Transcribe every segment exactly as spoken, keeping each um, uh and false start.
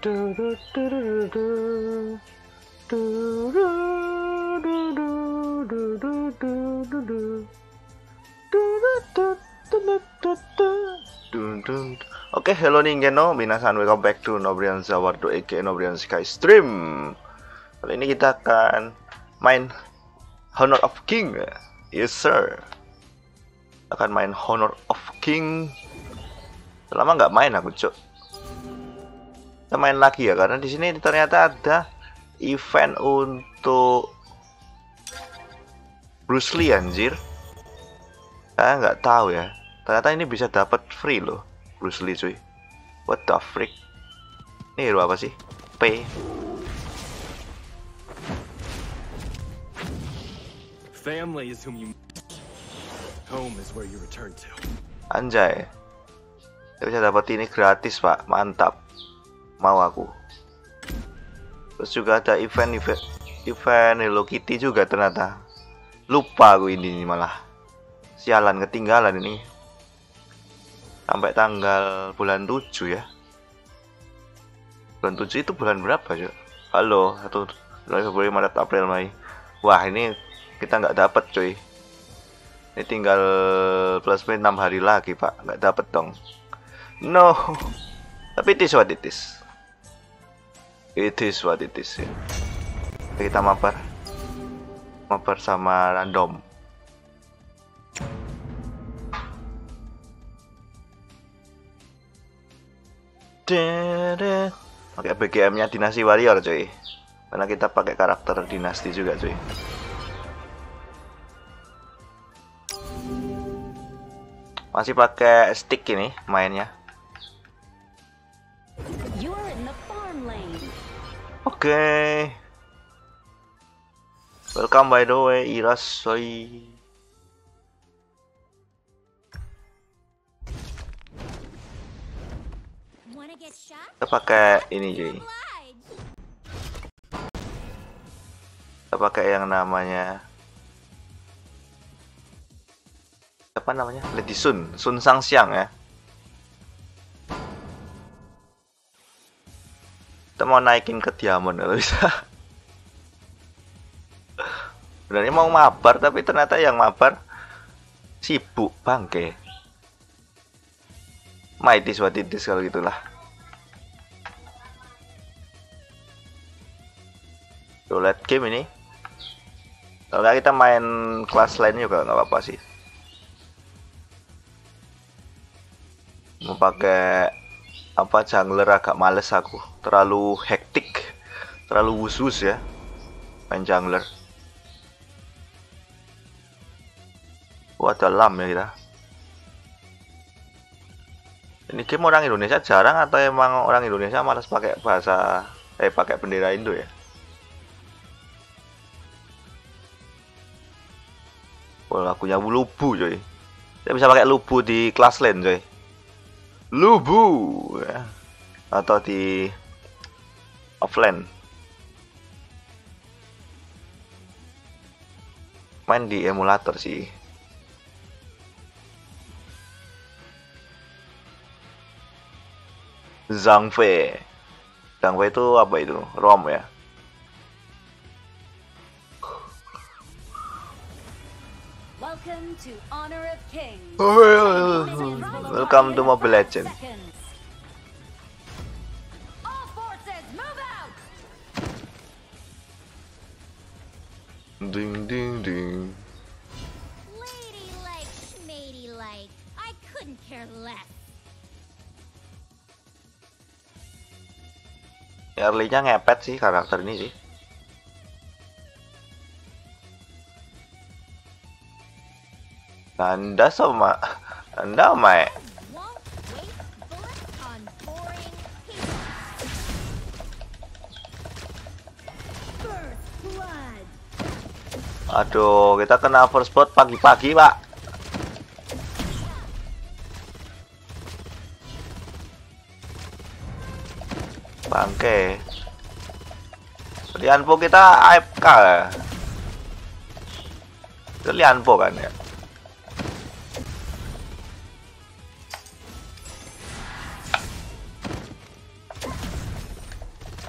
Oke, hello Ningeno, minasan, welcome back to Nobrian Zawardo aka Nobrian Sky Stream. Kali ini kita akan main Honor of King. Yes sir. Akan main Honor of King. Lama nggak main aku, cuk. Kita main lagi ya, karena di sini ternyata ada event untuk Bruce Lee, anjir. Saya nggak tahu ya. Ternyata ini bisa dapat free loh, Bruce Lee, cuy. What the freak? Ini hero apa sih? P. Family is whom you. Home is where you return to. Anjay. Kita bisa dapat ini gratis, Pak. Mantap. Mau aku. Terus juga ada event event event Hello Kitty juga ternyata. Lupa aku ini malah. Sialan, ketinggalan ini. Sampai tanggal bulan tujuh ya. Bulan tujuh itu bulan berapa, Cuk? Halo, satu Februari, Maret, April, Mei. Wah, ini kita nggak dapat, cuy. Ini tinggal plus minus enam hari lagi, Pak. Nggak dapat dong. No. Tapi it is what it is. It is what it is ya. Kita mabar. Mabar sama random. Dede. Pakai B G M-nya Dinasti Warrior, cuy. Karena kita pakai karakter dinasti juga, cuy. Masih pakai stick ini mainnya. Oke. Okay. Welcome by the way, Irasoi. Kita pakai ini, cuy. Kita pakai yang namanya apa namanya? Lady Sun, Sun Sangxiang ya. Kita mau naikin ke diamond kalau bisa. Sebenarnya mau mabar tapi ternyata yang mabar sibuk bangke. Mighty what it is kalau gitulah. Tuh, late game ini. Kalau kita main kelas lain juga nggak apa-apa sih. Mau pakai apa jungler agak males aku. Terlalu hektik, terlalu wus-wus ya main jungler. Wah, ada lam ya kita. Ini game orang Indonesia jarang atau emang orang Indonesia malas pakai bahasa eh pakai bendera Indo ya? Wah, lagunya lubu, coy. Saya bisa pakai lubu di kelas lain, coy. Lubu ya. Atau di offline. Main di emulator sih. Zhang Fei. Zhang Fei itu apa itu? ROM ya. Welcome to Honor of Kings. Welcome to Mobile Legends. All forces move out. Ding ding ding. Lady like, schmady like. I couldn't care less. Early-nya ngepet sih karakter ini sih. Anda sama Anda Mae. Aduh, kita kena first blood pagi-pagi, Pak. Bangke. Lianpo kita A F K ya. Itu Lianpo kan ya.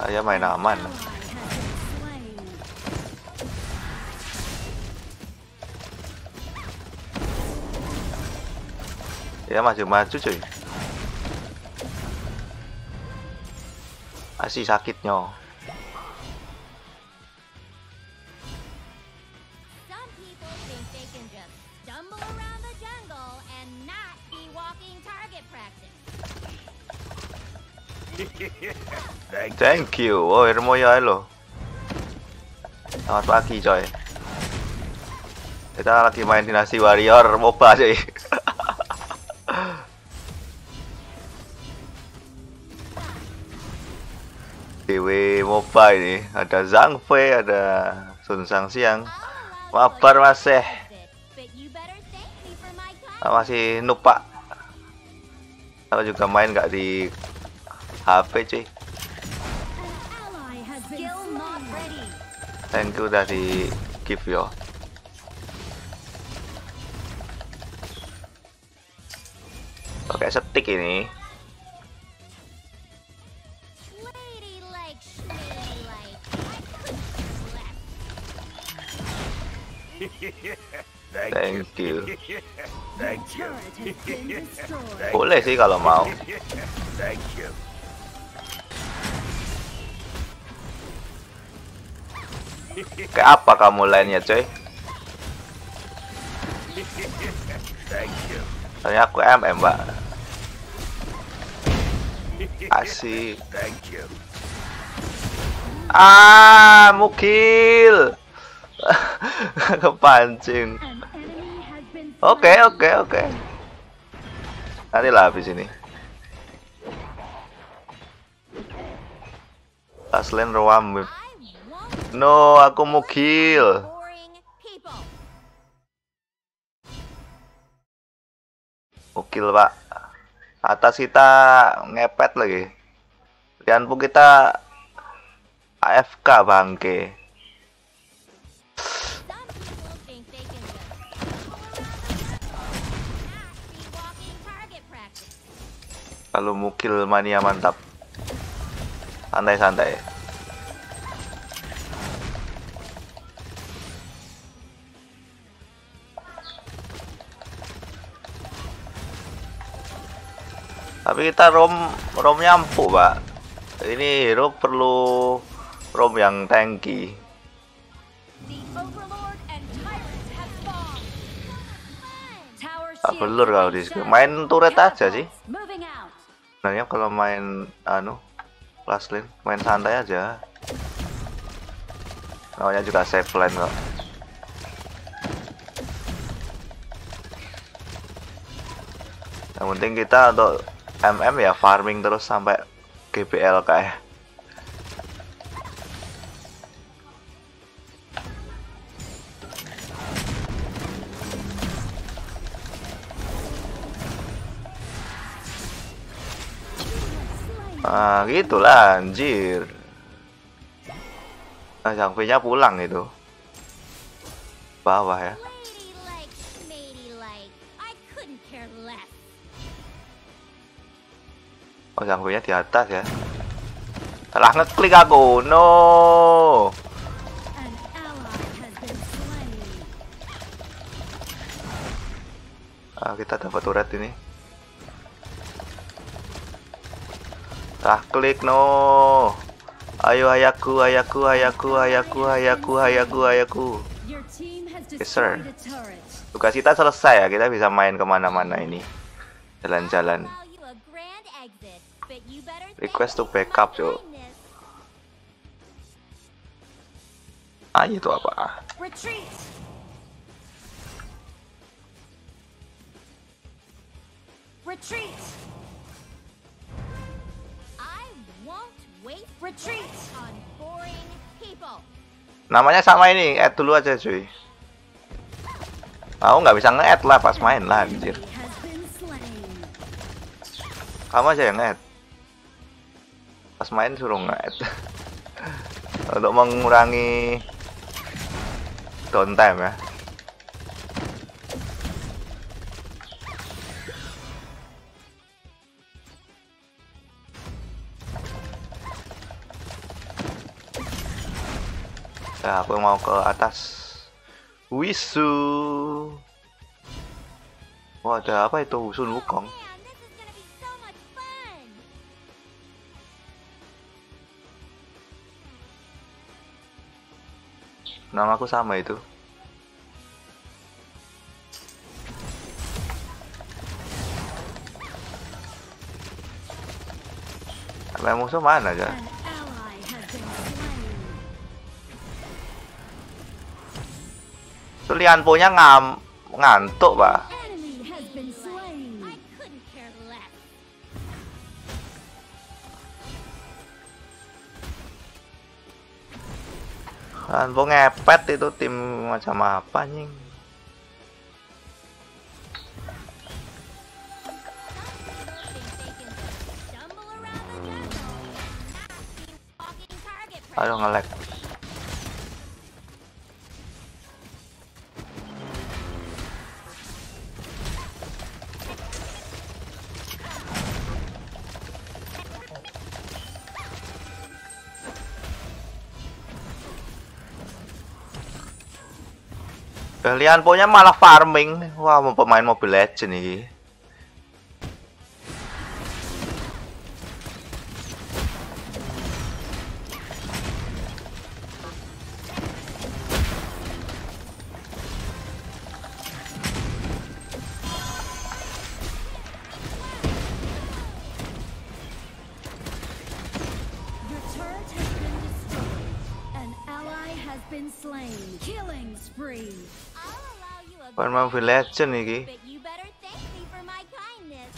Saya main aman. Ya maju-maju cuy. Masih sakitnya. Some people think they can just stumble around the jungle and not be walking target practice. Thank you. Oh, Hermoya lo. Selamat pagi coy. Kita lagi main Dinasti Warrior MOBA cuy. D W MOBA ini ada Zhang Fei, ada Sun Shangxiang. Mabar masih But you better thank me for my Ah, masih nupak. Aku juga main nggak di H P cuy. skill not ready. Thank you udah di give yo. Pakai stick ini. Lady like schmady like. I couldn't care less. Thank you. Thank you. Turret has been destroyed. Boleh sih kalau mau. Thank you. Kayak apa kamu lainnya coy? Thank you. Soalnya aku M M mbak. Asik. Thank you. Ah, mukil. Kepancing. An enemy has been Oke, oke, oke. Nanti lah habis ini. Last lane Roam. I won't No, aku mukil. boring people. Mukil pak. Atas kita ngepet lagi. Dan pun kita A F K bangke. Some people think they can just stumble around the jungle and not be walking target practice. Kalau mukil mania mantap. Santai-santai. Tapi kita rom romnya empuk, Pak. Ini hero perlu rom yang tanky. The Overlord and Tyrant have spawned. Tower Tak belur kalau di sini. Main turret aja sih. moving out. Sebenarnya kalau main anu last lane, main santai aja. Namanya juga save lane kok. Yang penting kita untuk M M ya farming terus sampai G B L kayak. Ah, gitulah anjir. Nah, Zhang Fei-nya pulang itu. Bawah ya. Lady like schmady like. I couldn't care less. Oh, Zhang Fei-nya di atas ya. Salah ngeklik aku. No. An ally has been slain. Ah, kita dapat turret ini. Salah klik no. Ayo ayaku, ayaku, ayaku, ayaku, ayaku, ayaku, ayaku. Your team has Yes, sir. destroyed a turret. Tugas kita selesai ya. Kita bisa main kemana-mana ini. Jalan-jalan. Allow you a grand exit, but you better thank Request to me for my backup, Cuk. kindness. Ah, itu apa? Retreat. Retreat. I won't wait. Retreat on boring people. Namanya sama ini. Add dulu aja cuy. Aku nggak bisa nge-add lah pas main lah anjir. Enemy has been slain. Kamu aja yang nge-add. Pas main suruh nge-add. Untuk mengurangi downtime ya. Ya, aku mau ke atas. Wisu. Wah, ada apa itu? Sun Wukong. Man, this is gonna be so much fun. Namaku sama itu. Sampai musuh mana aja? An ally has been slain. Tuh Lian punya ngam ngantuk, Pak. Enemy has been slain. I couldn't care less. Lian po ngepet itu tim macam apa nying? Stumble around the jungle and not be walking target practice. Aduh nge-lag. Kalian punya malah farming. Wah, mau pemain Mobile Legends nih. Your turret has been destroyed. An ally has been slain. Killing spree. I'll allow you a Pemain Mobile Legends nih. but you better thank me for my kindness.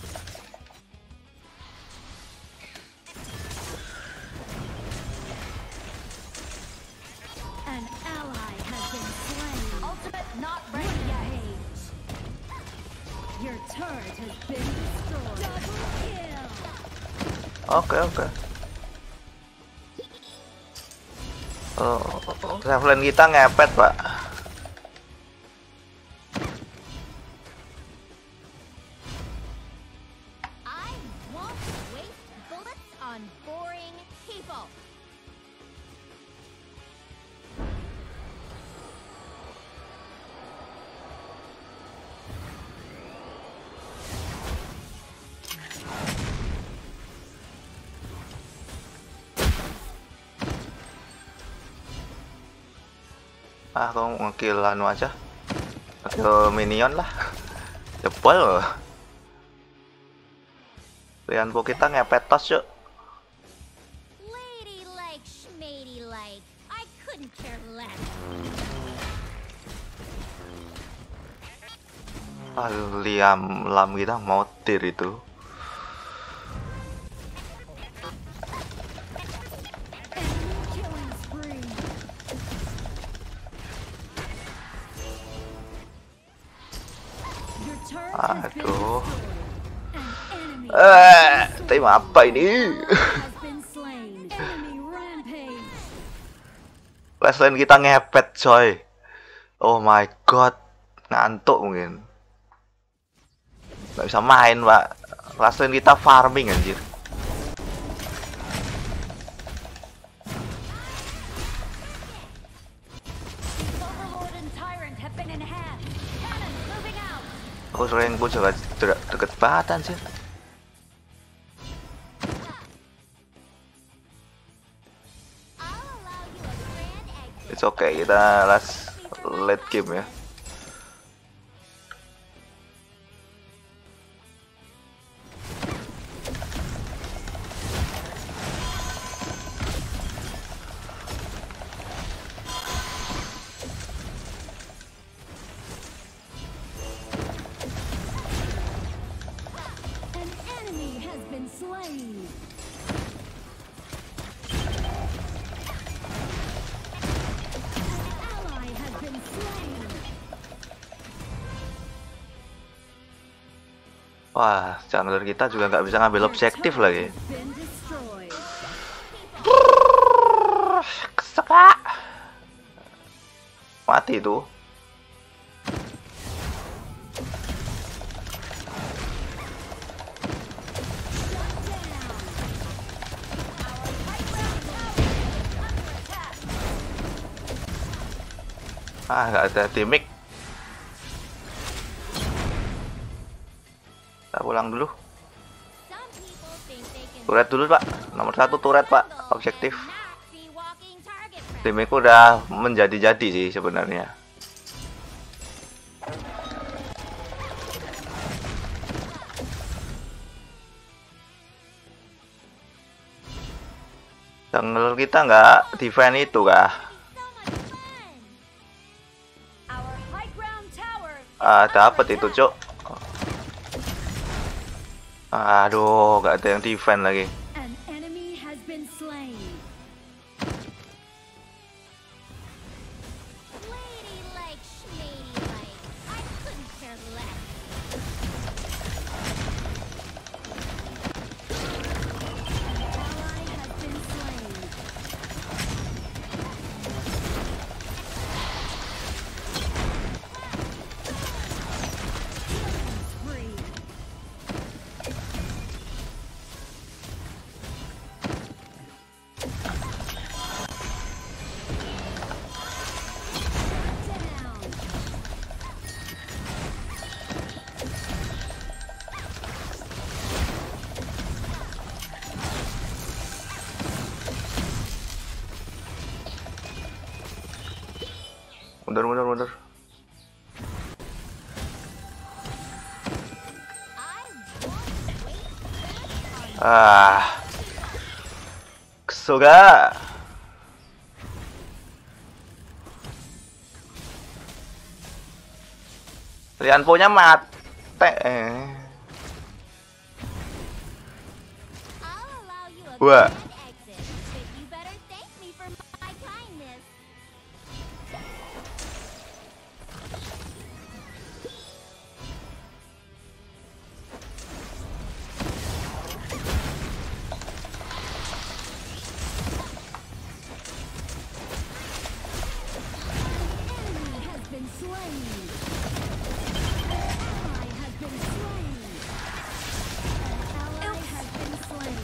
An ally has been slain. Ultimate not ready yet. Your turret has been destroyed. Double kill. Oke, oke. Oh, levelan kita ngepet, Pak. I won't waste bullets on boring people. Ah, aku ngekill anu aja. Ngekill minion lah. Jebol. Lian po kita ngepet tos yuk. Lady like, schmady like. I couldn't care less. Ah, Liam lam kita mau tir itu. Enemy killing spree. Your turret has been Aduh. destroyed. An enemy Eh, tim apa ini? has been slain. Enemy rampage. Levelan kita ngepet, coy. Oh my god. Ngantuk mungkin. Nggak bisa main, Pak. Levelan kita farming anjir. Overlord and Tyrant have been enhanced. Cannon moving out. Aku sering pun juga de- deket banget anjir. I'll allow you a grand exit. It's okay, kita last late game ya. An enemy has been slain. An ally has been slain. Wah, jungler kita juga nggak bisa ngambil objektif lagi. Has been destroyed. Kesek, Pak. Mati itu. Ah, nggak ada timik. Kita pulang dulu. Some people think they can Turret dulu pak. Nomor satu turret pak. Objektif. not be walking target practice. Timikku udah menjadi-jadi sih sebenarnya. Jungle kita nggak defend itu kah? So much fun. Our high ground tower. Ah, dapat itu cok. Aduh, nggak ada yang defend lagi. An enemy has been slain. Lady like schmady like. I couldn't care less. Ally has been slain. Killing spree. Down. Mundur, mundur, mundur. I won't wait. Ah, kesoga. Kalian punya mate. I'll allow you a Wah. grand exit, but you better thank me for my kindness. Enemy has been slain. Ally has been slain. An ally has been slain.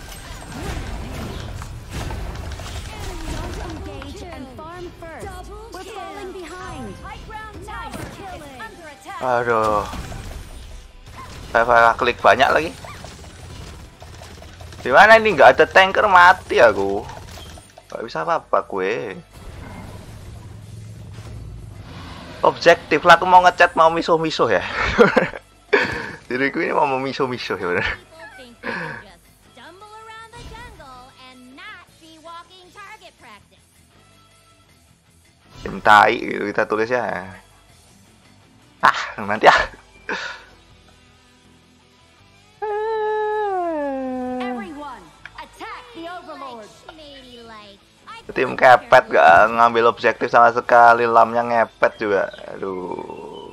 Rampage. Don't engage and farm first. Double We're kill. falling behind. High ground tower is under attack. Aduh. Saya salah klik banyak lagi. Gimana ini nggak ada tanker mati aku. Nggak bisa apa-apa gue. Objektif lah aku mau ngechat mau miso-miso ya. Diriku ini mau miso-miso ya bener. People think they can just stumble around the jungle and not be walking target practice. Tim tai gitu kita tulis ya. Ah, nanti ah. Everyone, attack the Like overlord. schmady like. I Tim couldn't care kepet less. gak ngambil objektif sama sekali, lamnya ngepet juga. Aduh.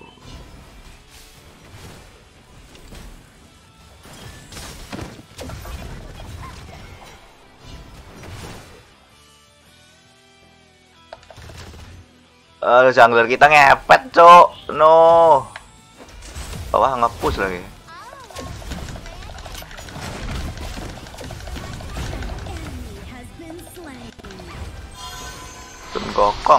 Eh, jungler kita ngepet, cok. No. Bawah nge-push lagi. Enemy has been slain. Tim gokong.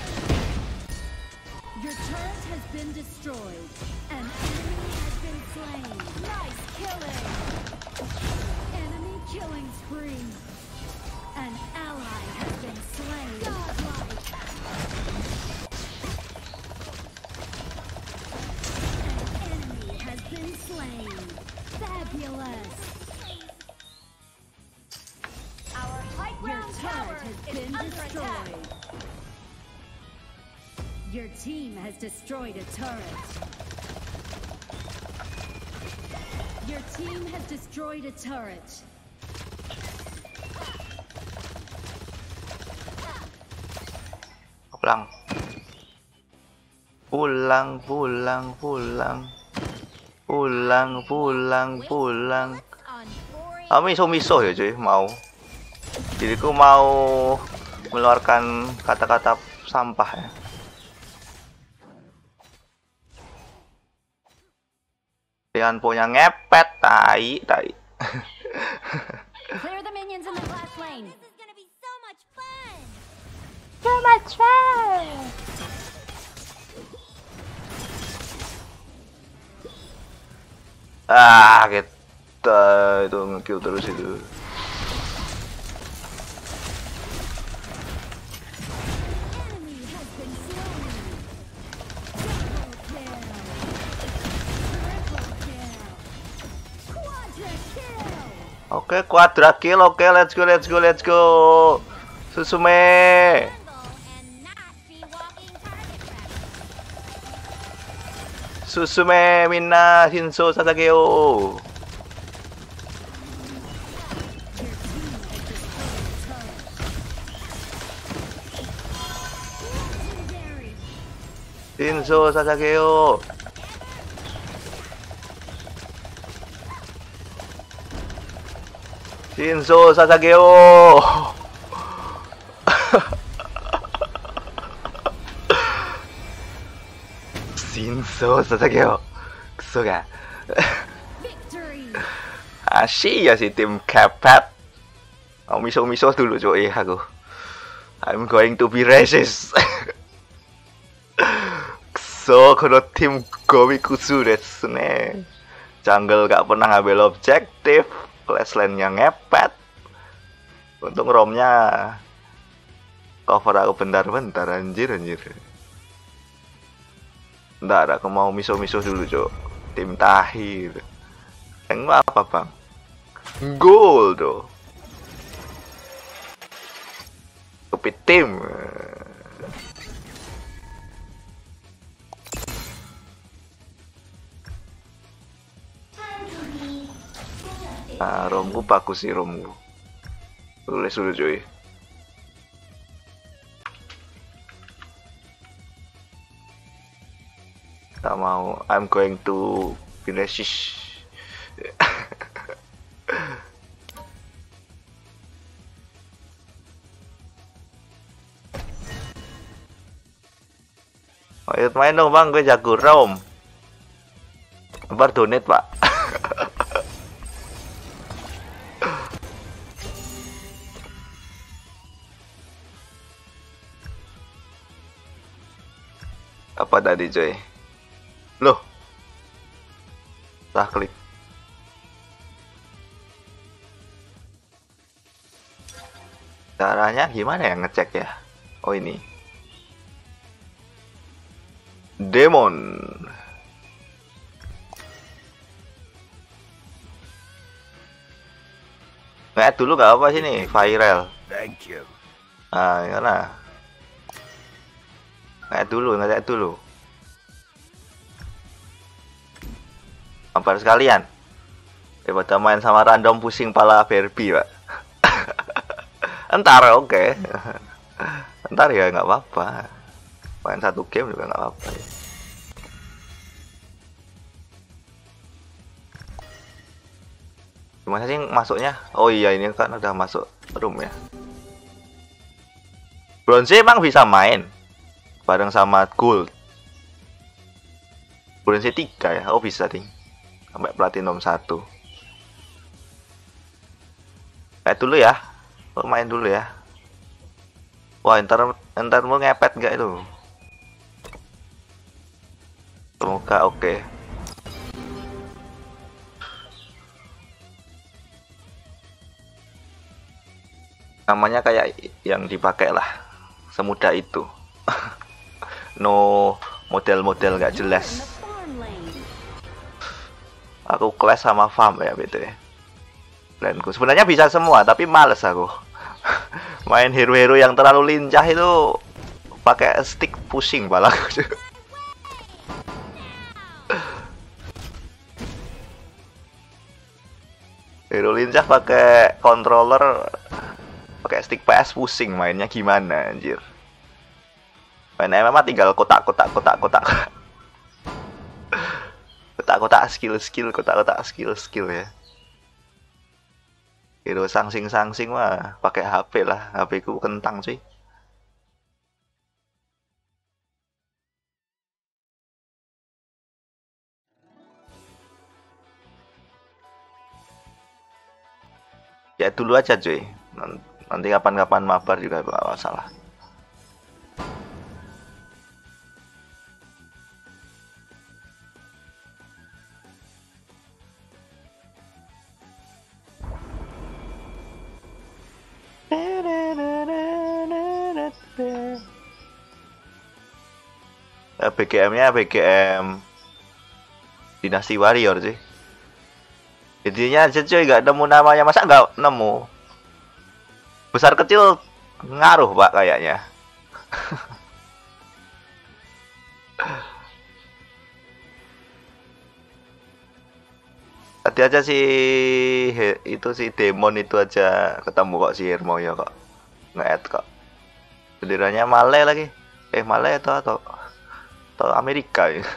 Your turret has been destroyed. An enemy has been slain. Nice killing. Enemy killing spree. An ally has been slain. Godlike. An enemy has been slain. Fabulous. Our high ground tower has been destroyed. Your team has destroyed a turret. Your team has destroyed a turret. Pulang. Pulang, pulang, pulang. Pulang, pulang, pulang. On boring Ah, miso-miso ya cuy, mau. Diriku mau mengeluarkan kata-kata sampah ya. Kalian punya ngepet, tai, tai. Clear the minions in the last lane. This is gonna be so much fun. Too much fun. Ah, kita itu nge-kill terus itu. Oke, quadra kill. Oke, let's go, let's go, let's go. Susume. Susume, Minna, Shinso, Sasageo. Shinso, Sasageo. Shinso, Sasageo. Shinso, Sasageo. Kuso ga. Asyik ya si tim Capet. Oh, miso-miso dulu coy aku. I'm going to be racist. Kuso, kono tim Gomikusu desu ne. Jungle gak pernah ngambil objektif. Flashline-nya ngepet. Untung romnya cover aku bentar-bentar, anjir anjir. Bentar, aku mau miso-miso dulu cok. Tim Tahir. Yang apa bang? Gold tuh. Kopi tim. Ah, romku bagus sih romku. Tulis dulu cuy. Tak mau. I'm going to finish. Ayo main dong bang, gue jago rom. Kabar donate pak. Apa tadi coy? Loh, salah klik. Caranya gimana ya ngecek ya? Oh ini Demon. Nggak dulu gak apa sih nih viral. Thank you. Ah karena nggak dulu nggak dulu. Hampir sekalian. Daripada main sama random pusing pala Barbie pak. Entar oke. Okay. Entar ya nggak apa-apa. Main satu game juga nggak apa-apa. Ya. Gimana sih masuknya? Oh iya ini kan udah masuk room ya. Bronze emang bisa main bareng sama Gold. Bronze tiga ya. Oh bisa ding. Sampai platinum satu. Kayak dulu ya. Oh, main dulu ya. Wah, ntar ntar mau ngepet nggak itu? Semoga oke. Okay. Namanya kayak yang dipakai lah, semudah itu. No model-model nggak jelas. Aku clash sama farm ya B T. Planku sebenarnya bisa semua tapi males aku. Main hero-hero yang terlalu lincah itu pakai stick pusing balaku. Hero lincah pakai controller, pakai stick P S pusing mainnya gimana anjir. Main M M A tinggal kotak-kotak kotak-kotak. Kotak-kotak skill-skill, kotak-kotak skill-skill ya. Hero sangsing-sangsing mah pakai H P lah, H P ku kentang sih. Ya dulu aja cuy. Nanti kapan-kapan mabar juga gak masalah. B G M-nya B G M Dinasti Warrior sih. Intinya aja cuy, gak nemu namanya, masa gak nemu? Besar kecil ngaruh pak kayaknya. Tadi aja sih itu si demon itu aja ketemu kok si Hermoyo kok nge-add kok. Benderanya Malay lagi. Eh Malay atau atau atau Amerika ya.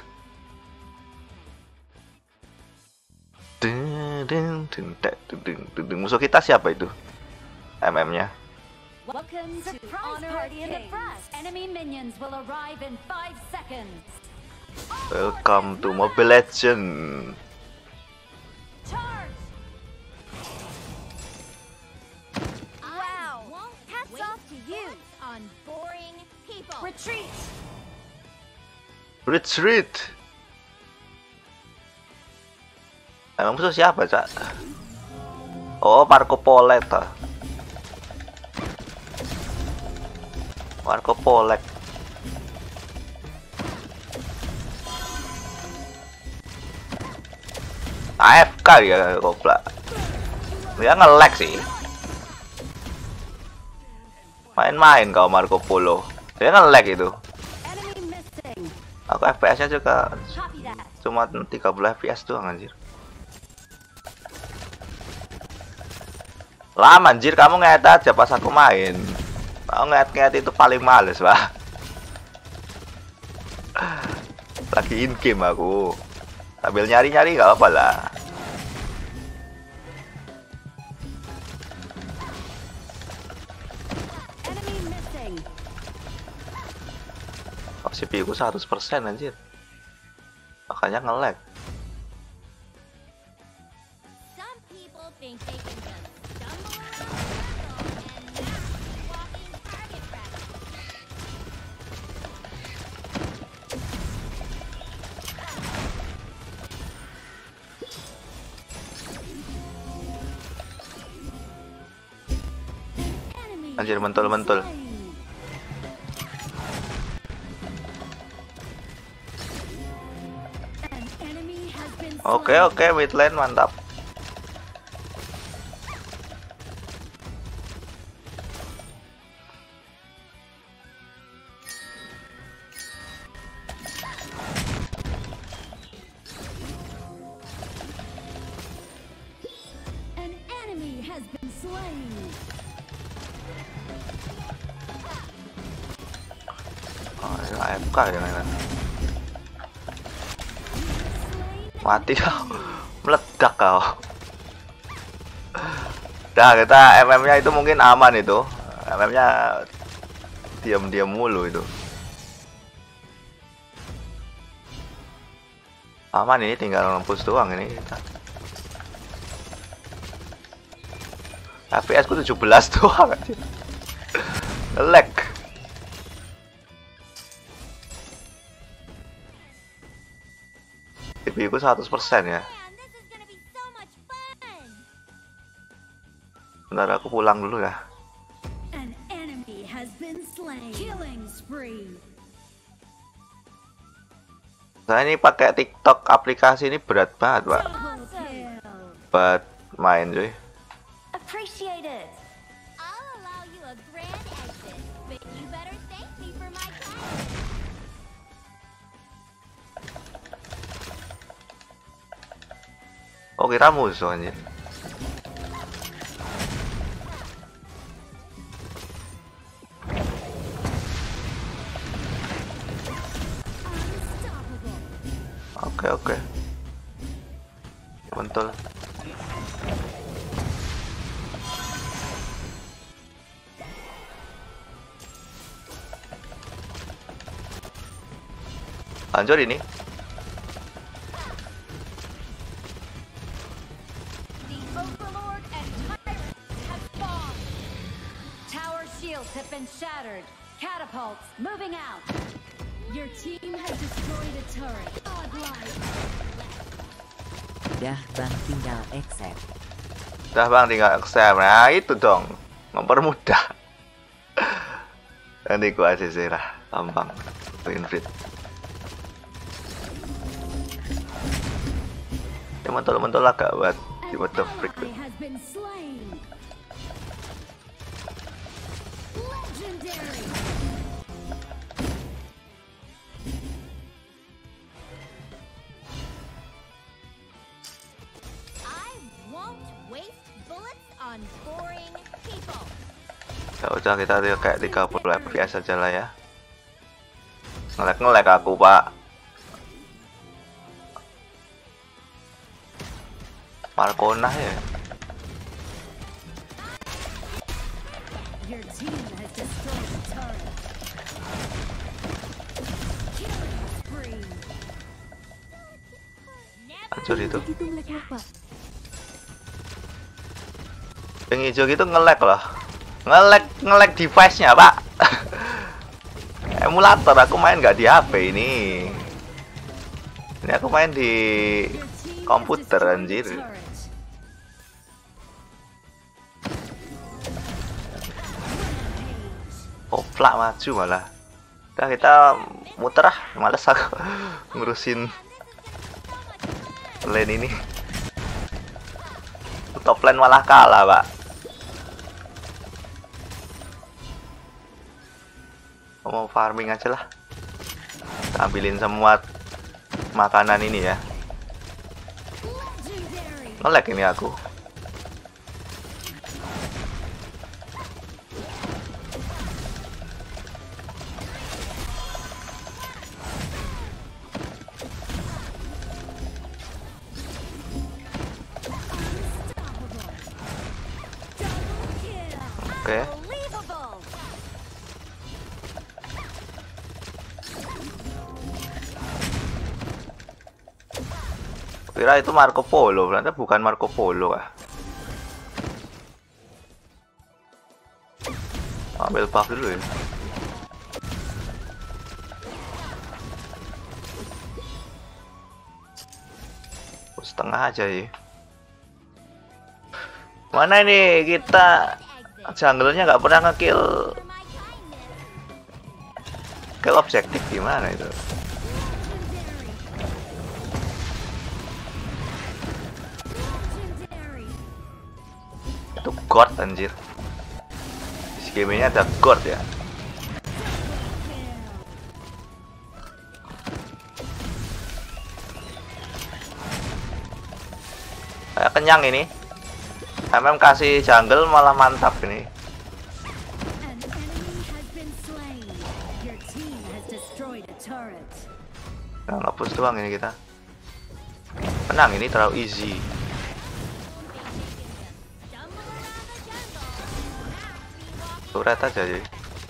Ding ding ding ding ding. Musuh kita siapa itu? M M-nya. Welcome to Honor Party in the Front. Enemy minions will arrive in five seconds. Welcome to Mobile Legends. Charge! Wow! Hats off to you on boring people. Retreat! Retreat. Emang musuh siapa, Cak? Oh, Marco Polek ta. Marco Polek. A F K ya goblok. Dia nge-lag sih. Main-main kau Marco Polo. Dia nge-lag itu. Enemy missing. Aku F P S-nya juga Copy that. cuma tiga puluh F P S doang anjir. Lama anjir, kamu nge-add aja pas aku main. Aku nge-add-nge-add itu paling males, Pak. Lagi in game aku. Sambil nyari-nyari gak apa-apa lah. Enemy missing. Oh, C P U ku seratus persen anjir. Makanya nge-lag. Some people think they can just stumble around the jungle and not be walking target practice. Enemy Anjir, has mentul-mentul. been slain. An enemy has been Oke, slain. oke, mid lane mantap. An enemy has been slain. Oh, ini A F K ya kan. Slain. Mati kau. Meledak kau. Dah, kita M M-nya itu mungkin aman itu. M M-nya diam-diam mulu itu. Aman ini, tinggal nge-push doang ini kita. F P S ku tujuh belas doang aja. Nge-lag. C P U ku seratus persen ya. Man, this is gonna be so much fun! Bentar aku pulang dulu ya. An enemy has been slain. Killing spree. Saya ini pakai TikTok aplikasi ini berat banget, Pak. Double kill. Buat main cuy. Appreciate it. I'll allow you a grand exit, but you better thank me for my time. Oh, kira musuh anjir. Unstoppable. Oke, oke. Betul. Hancur ini. The Overlord and Tyrant have spawned. Tower shields have been shattered. Catapults moving out. Your team has destroyed a turret. Godlike. Dah bang tinggal accept. Dah bang, tinggal accept. Nah itu dong. mempermudah. Nanti gua A C C lah, gampang. Winfried. Ya mentol-mentol agak buat di what the freak. Ally has been slain. Legendary. I won't waste bullets on boring people. Ya udah kita kayak tiga puluh F P S aja lah ya. Ngelek-ngelek aku, Pak. Markona ya. Your team has destroyed the turret. Killing spree. Hancur itu. Begitu melek Pak. Yang hijau gitu ngelek loh. Ngelek ngelek device-nya, Pak. Emulator, aku main nggak di H P ini. Ini aku main di Your team komputer, has destroyed anjir. the turret. Oplak maju malah. Udah kita muter ah, males aku ngurusin lane ini. Top lane malah kalah, Pak. Mau farming aja lah. Ambilin semua makanan ini ya. Legendary. Ngelek ini aku. Oke. Unbelievable. Kira itu Marco Polo, ternyata bukan Marco Polo ah. Ambil buff dulu ya. Oh, setengah aja ya. Mana ini kita jungle-nya nggak pernah ngekill For my kindness. kill objektif gimana itu? Legendary. Itu god anjir. Di game-nya ada god ya. Kayak kenyang ini. M M kasih jungle malah mantap ini. An enemy has been slain. Your team has destroyed a turret. Nah, ngapus doang ini kita. Menang ini terlalu easy. Stumble around the jungle. Be walking Turret aja jadi.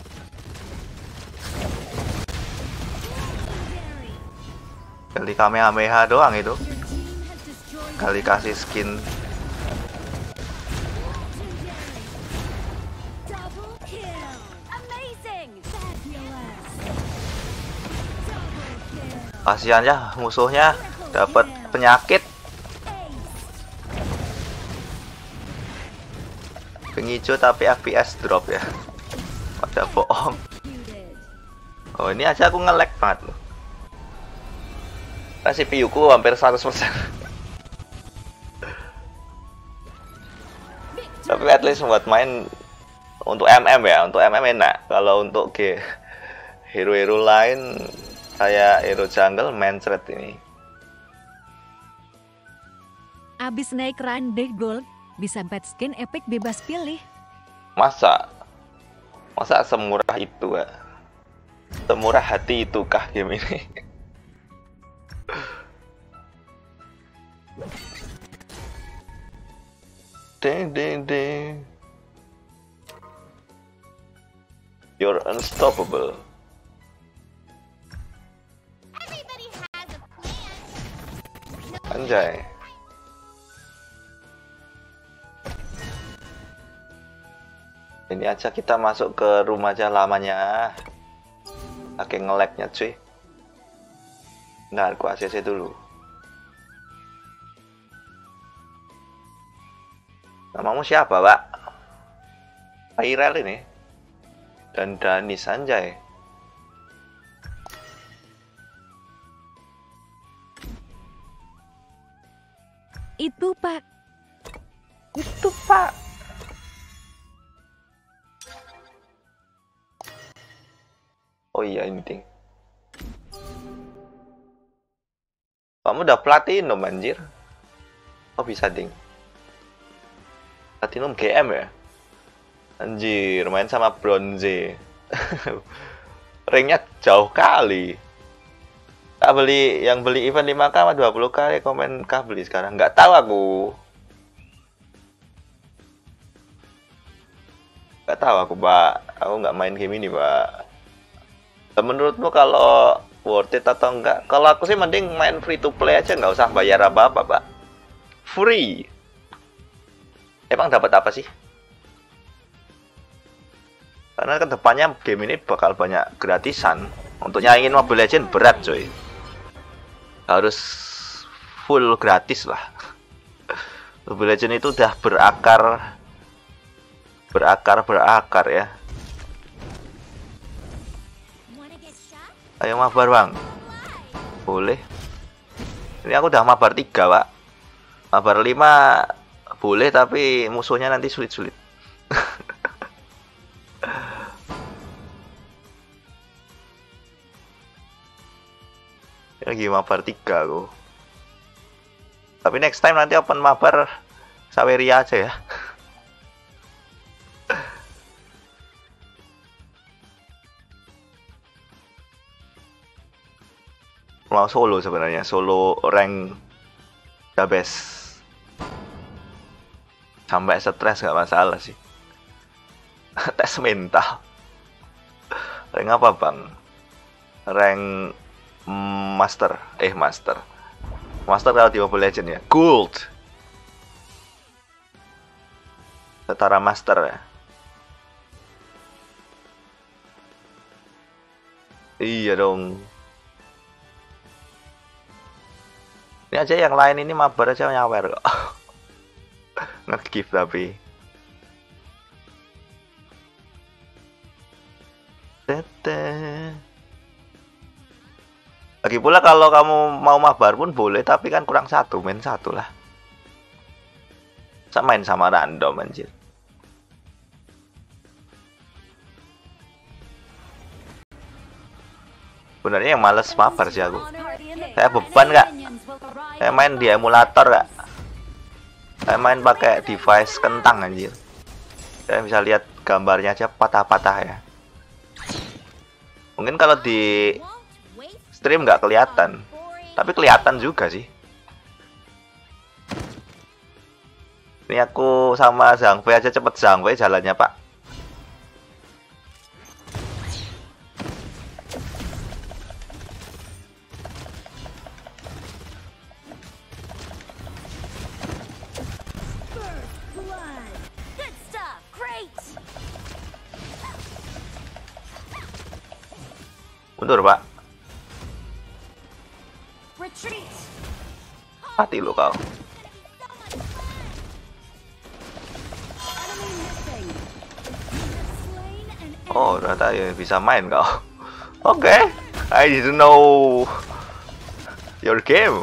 Legendary. Kali Kamehameha doang itu. Your team has destroyed Kali kasih skin. Legendary. Double kill. amazing. Fabulous. Double kill. Kasihan ya musuhnya dapat penyakit. Ace. Ping hijau tapi F P S drop ya. Pada bohong. Executed. Oh ini aja aku nge-lag banget loh. Nah, C P U ku hampir seratus persen. Tapi at least buat main untuk M M ya, untuk M M enak. Kalau untuk G hero-hero lain kayak hero jungle mencret ini. Abis naik Grande Gold, bisa pet skin epic bebas pilih. Masa? Masa semurah itu ya? Semurah hati itukah game ini? Ding ding ding. You're unstoppable. Everybody has a plan. Anjay. Ini aja kita masuk ke rumah aja lamanya. Pakai nge-lag-nya cuy. Bentar, aku A C C dulu. Namamu siapa, Pak? viral ini. Dan Danis anjay. Itu Pak. Itu Pak. Oh iya ini ding. Kamu udah platinum anjir. Oh bisa ding. Platinum G M ya? Anjir, main sama bronze. Ranknya jauh kali. Kak beli yang beli event lima K sama dua puluh K komen kah beli sekarang? Nggak tahu aku. Nggak tahu aku, Pak. Aku nggak main game ini, Pak. Menurutmu kalau worth it atau enggak? Kalau aku sih mending main free to play aja, nggak usah bayar apa-apa, Pak. Free. Emang dapat apa sih? Karena kedepannya game ini bakal banyak gratisan. Untuk nyaingin Mobile Legends berat, coy. Harus full gratis lah. Mobile Legends itu udah berakar, berakar, berakar ya. Ayo mabar bang. Boleh. Ini aku udah mabar tiga pak. Mabar lima boleh tapi musuhnya nanti sulit-sulit. Lagi mabar tiga aku. Tapi next time nanti open mabar Saweria aja ya. Mau solo sebenarnya, solo rank the best. Sampai stres nggak masalah sih. Tes mental. Rank apa bang? Rank master, eh master. Master kalau di Mobile Legends ya, gold. Setara master ya. Iya dong. Ini aja yang lain ini mabar aja nyawer kok. Nge-gift tapi. Tete. Lagi pula kalau kamu mau mabar pun boleh, tapi kan kurang satu, main satu lah. Saya main sama random anjir. Sebenarnya yang males mabar sih aku. Saya beban nggak? Saya main di emulator nggak? Saya main pakai device kentang anjir. Saya bisa lihat gambarnya aja patah-patah ya. Mungkin kalau di stream nggak kelihatan, tapi kelihatan juga sih. Ini aku sama Zhang Fei aja cepet Zhang Fei jalannya pak. Mundur pak. Mati lo kau. Oh ternyata ya bisa main kau. Oke, okay. I didn't know your game.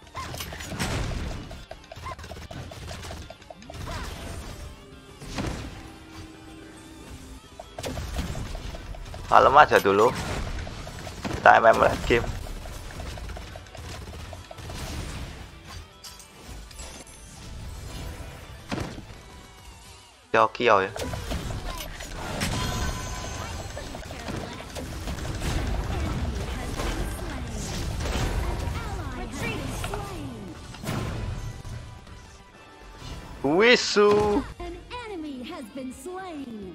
Kalem aja dulu. Kita M M game. Kio ya. Wisu. An enemy has been slain.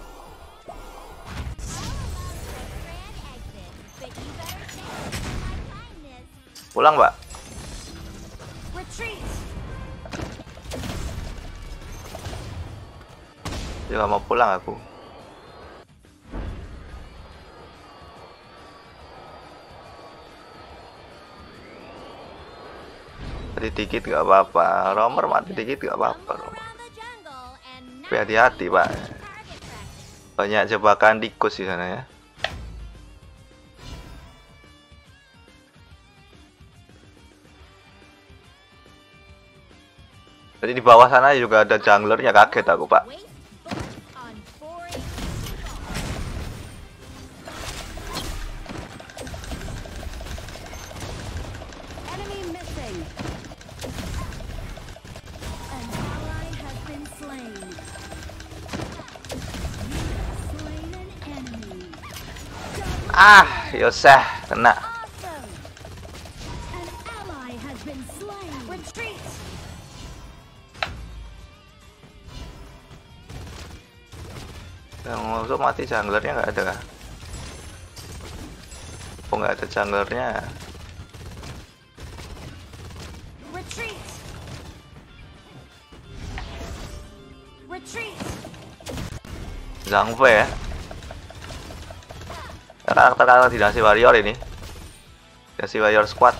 Pulang, Mbak. Dia mau pulang aku. Mati dikit gak apa-apa. Romer mati dikit gak apa-apa. Tapi hati-hati, Pak. Banyak jebakan tikus di sana ya. Jadi di bawah sana juga ada junglernya, kaget aku, Pak. Waste bullets on boring Enemy missing. An ally has been slain. You have slain an enemy. Double Ah, Yoseh kena. awesome. An ally has been slain. Retreat. Yang musuh mati, junglernya nggak ada kah? Oh, nggak ada junglernya. Retreat. Retreat. Zhang Fei ya. Karakter-karakter dinasti warrior ini. Dinasti warrior squad.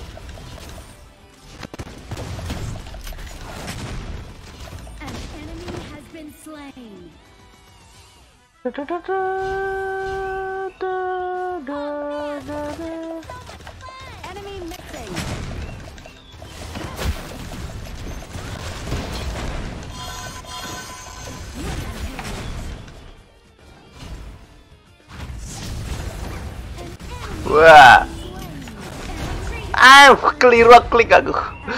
An enemy has been slain. Enemy missing. Wah. Ah, keliru klik aku.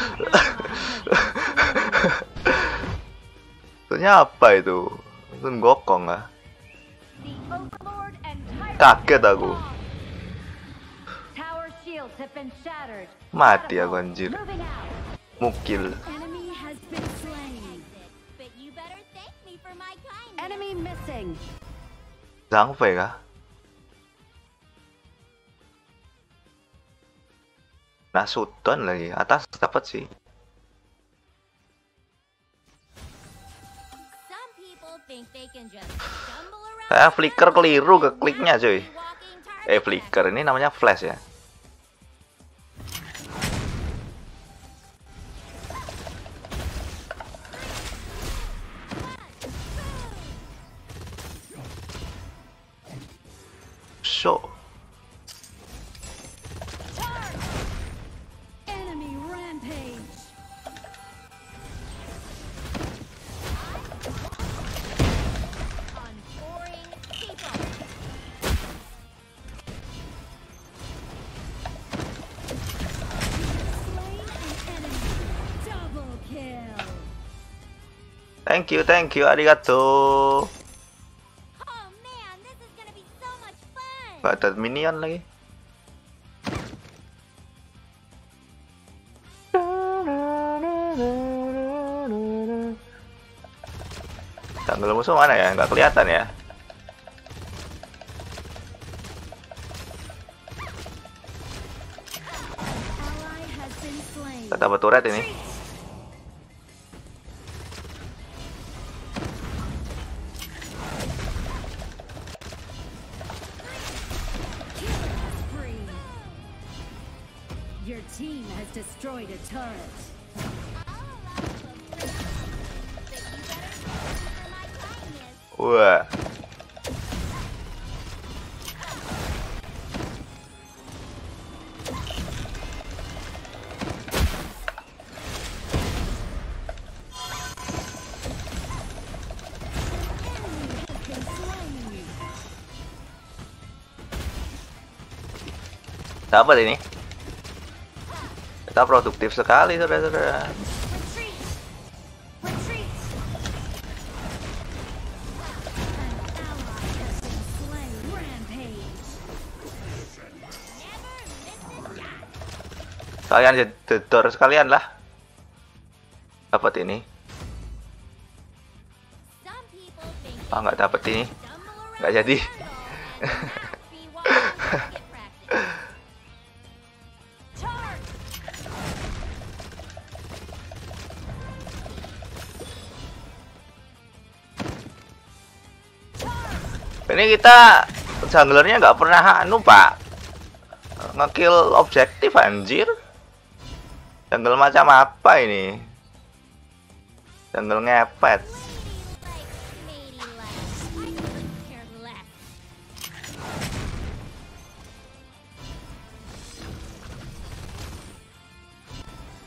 Ternyata apa itu? Itu gokong ah. The Overlord and Tyrant Kaget aku. Tower shields have been shattered. Mati aku anjir. Moving out. Mukil. Enemy has been slain. but you better thank me for my kindness. Enemy missing. Zhang Fei kah? Nah, Sudon lagi. Atas dapat sih. Some people think they can just stumble around. Saya flicker keliru ke kliknya cuy. Walking target Eh, flicker ini namanya flash ya. So, Enemy rampage. on boring people. Slain an enemy. Double kill. thank you, thank you, arigato. Oh man, this is gonna be so much fun. Gak ada minion lagi. Jungle musuh mana ya? Nggak kelihatan ya. Ally has been slain. Kita dapat turret ini. Killing spree. Your team has destroyed a turret. I'll allow a break, but you better thank me for my kindness. Wah. Enemy has been slain. Dapat ini. Kita produktif sekali, saudara-saudara. Retreat. Retreat. An ally has been slain. Rampage. Never miss a shot. Kalian jedor sekalian lah. Dapat ini. Some people think Ah, nggak dapat ini. stumble around Nggak jadi. the world and not be walking target practice. Charge. Ini kita junglernya nggak pernah anu pak, ngekill objektif anjir. Jungle macam apa ini? Jungle ngepet. Lady like, matey like, I couldn't care less.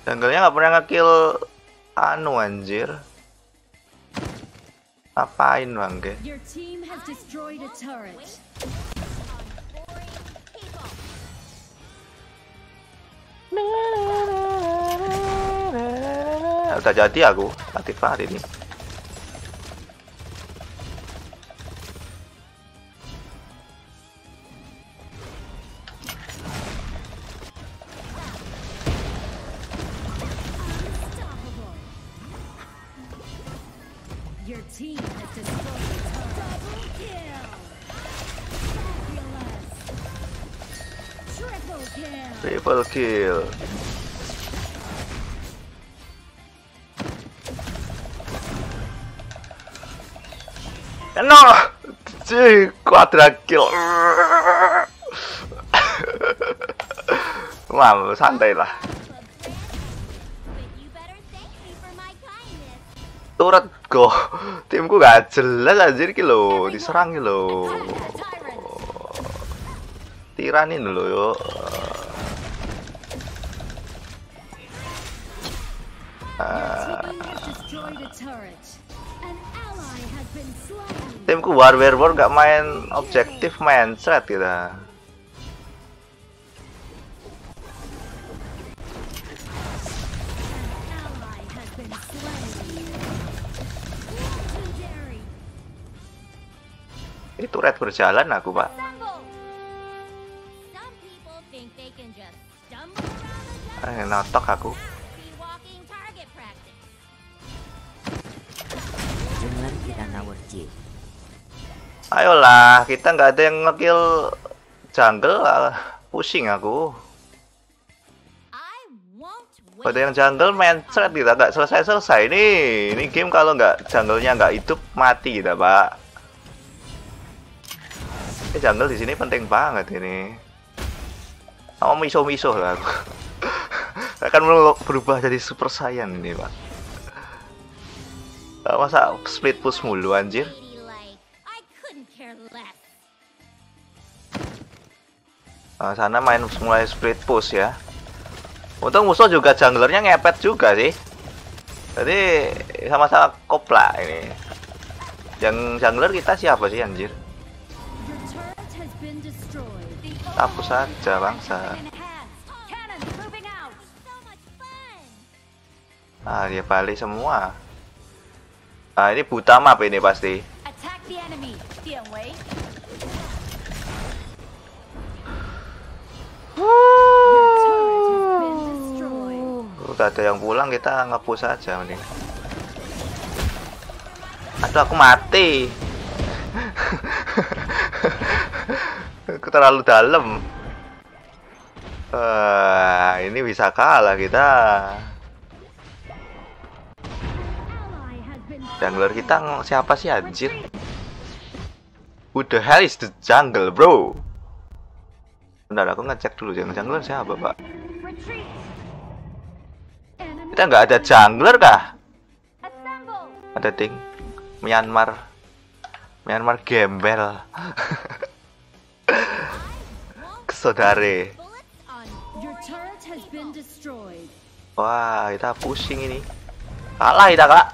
Jungle-nya nggak pernah nge-kill anu anjir. Ngapain bangke? Your team has destroyed a turret. Udah jadi aku, mati banget ini. Unstoppable. Your team has destroyed a turret. Double kill. Fabulous. Triple kill. Triple kill. No, cuy, quadra kill. Wah, santai lah. You better thank me for my kindness. Turret go, timku gak jelas anjir ki lho, diserang ki lho. Tiranin dulu yuk. Your team has destroyed a turret. An ally has been slain. Timku war werewolf gak main objektif, main threat kita. An ally has been slain. Legendary. Ini turret berjalan aku pak. Assemble. Some people think they can just stumble around the jungle. Eh, notok aku. Be walking target practice. Jungler kita ngawur Ci. Ayolah, kita nggak ada yang ngekill jungle, ah, pusing aku. I won't wait. Pada yang jungle main threat kita nggak selesai-selesai nih. Ini game kalau nggak jungle-nya nggak hidup mati kita pak. Ini jungle di sini penting banget ini. Sama miso-miso lah aku. Akan berubah jadi super saiyan ini pak. Gak masa split push mulu anjir. Ladylike. I couldn't care less. Nah, sana main mulai split push ya. Untung musuh juga junglernya ngepet juga sih. Jadi sama-sama kopla ini. Yang jungler kita siapa sih anjir? Your turret has been destroyed. Hapus saja bangsa. Cannons moving out. So much fun. Ah dia balik semua. Nah ini buta map ini pasti. Attack the enemy. Dian Wei. Your turret has been destroyed. Udah ada yang pulang, kita nge-push aja mending. Aduh aku mati. Aku terlalu dalam. Uh, ini bisa kalah kita. Ally has been Jungler kita ng- siapa sih anjir? Who the hell is the jungle bro? Bentar aku ngecek dulu yang jungler siapa pak. retreat. Enemy Kita nggak ada jungler kah? Assemble. Ada ding Myanmar Myanmar gembel. Kesodare. Bullets on Your turret has been destroyed. Wah kita pusing ini. Kalah kita kak.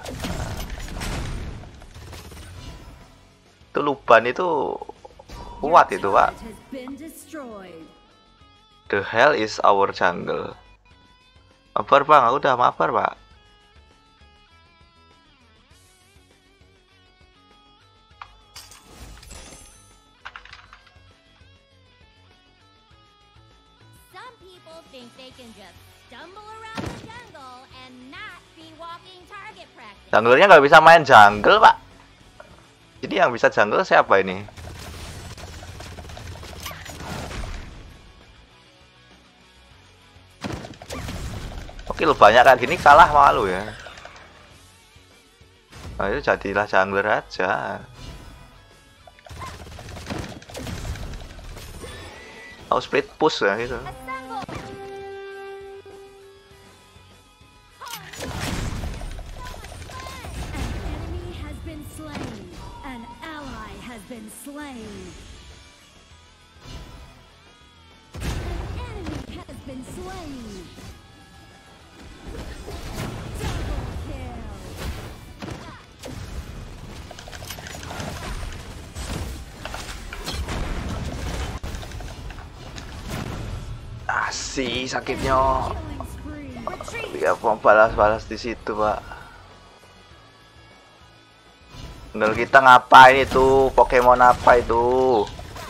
Itu Luban itu kuat itu pak. Turret has been destroyed. The hell is our jungle. Mabar bang, aku udah mabar pak. Some people think they can just stumble around the jungle and not be walking target practice. Junglernya nggak bisa main jungle pak. Jadi yang bisa jungle siapa ini? Oke lu banyak kayak gini kalah malu ya. Nah itu jadilah jungler aja. Oh split push ya gitu. Assemble. An enemy has been slain. An ally has been slain. An enemy has been slain. sih sakitnya. Killing spree. Dia mau balas-balas di situ, Pak. Tinggal kita ngapain itu? Pokemon apa itu?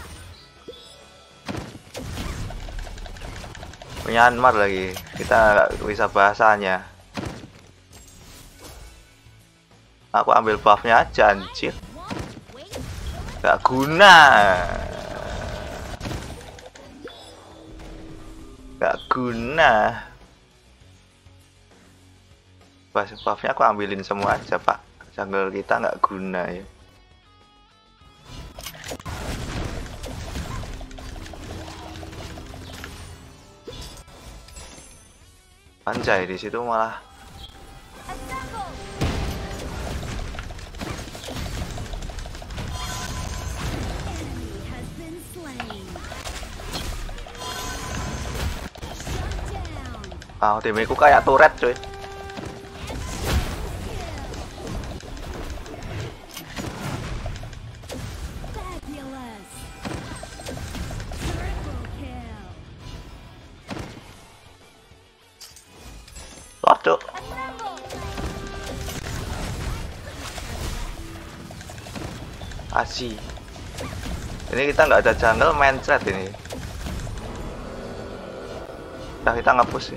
Myanmar lagi. Kita nggak bisa bahasanya. Aku ambil buffnya aja, anjir. Gak guna. Gak guna. Buff-buffnya aku ambilin semua aja, Pak. Jungle kita nggak guna ya. Anjay, di situ malah Has been slain. Shut down. ah, timku kayak turret, cuy. Fabulous. Triple kill. Waduh. Asih. Ini kita nggak ada jungle, main thread ini. Nah, kita nge-push sih.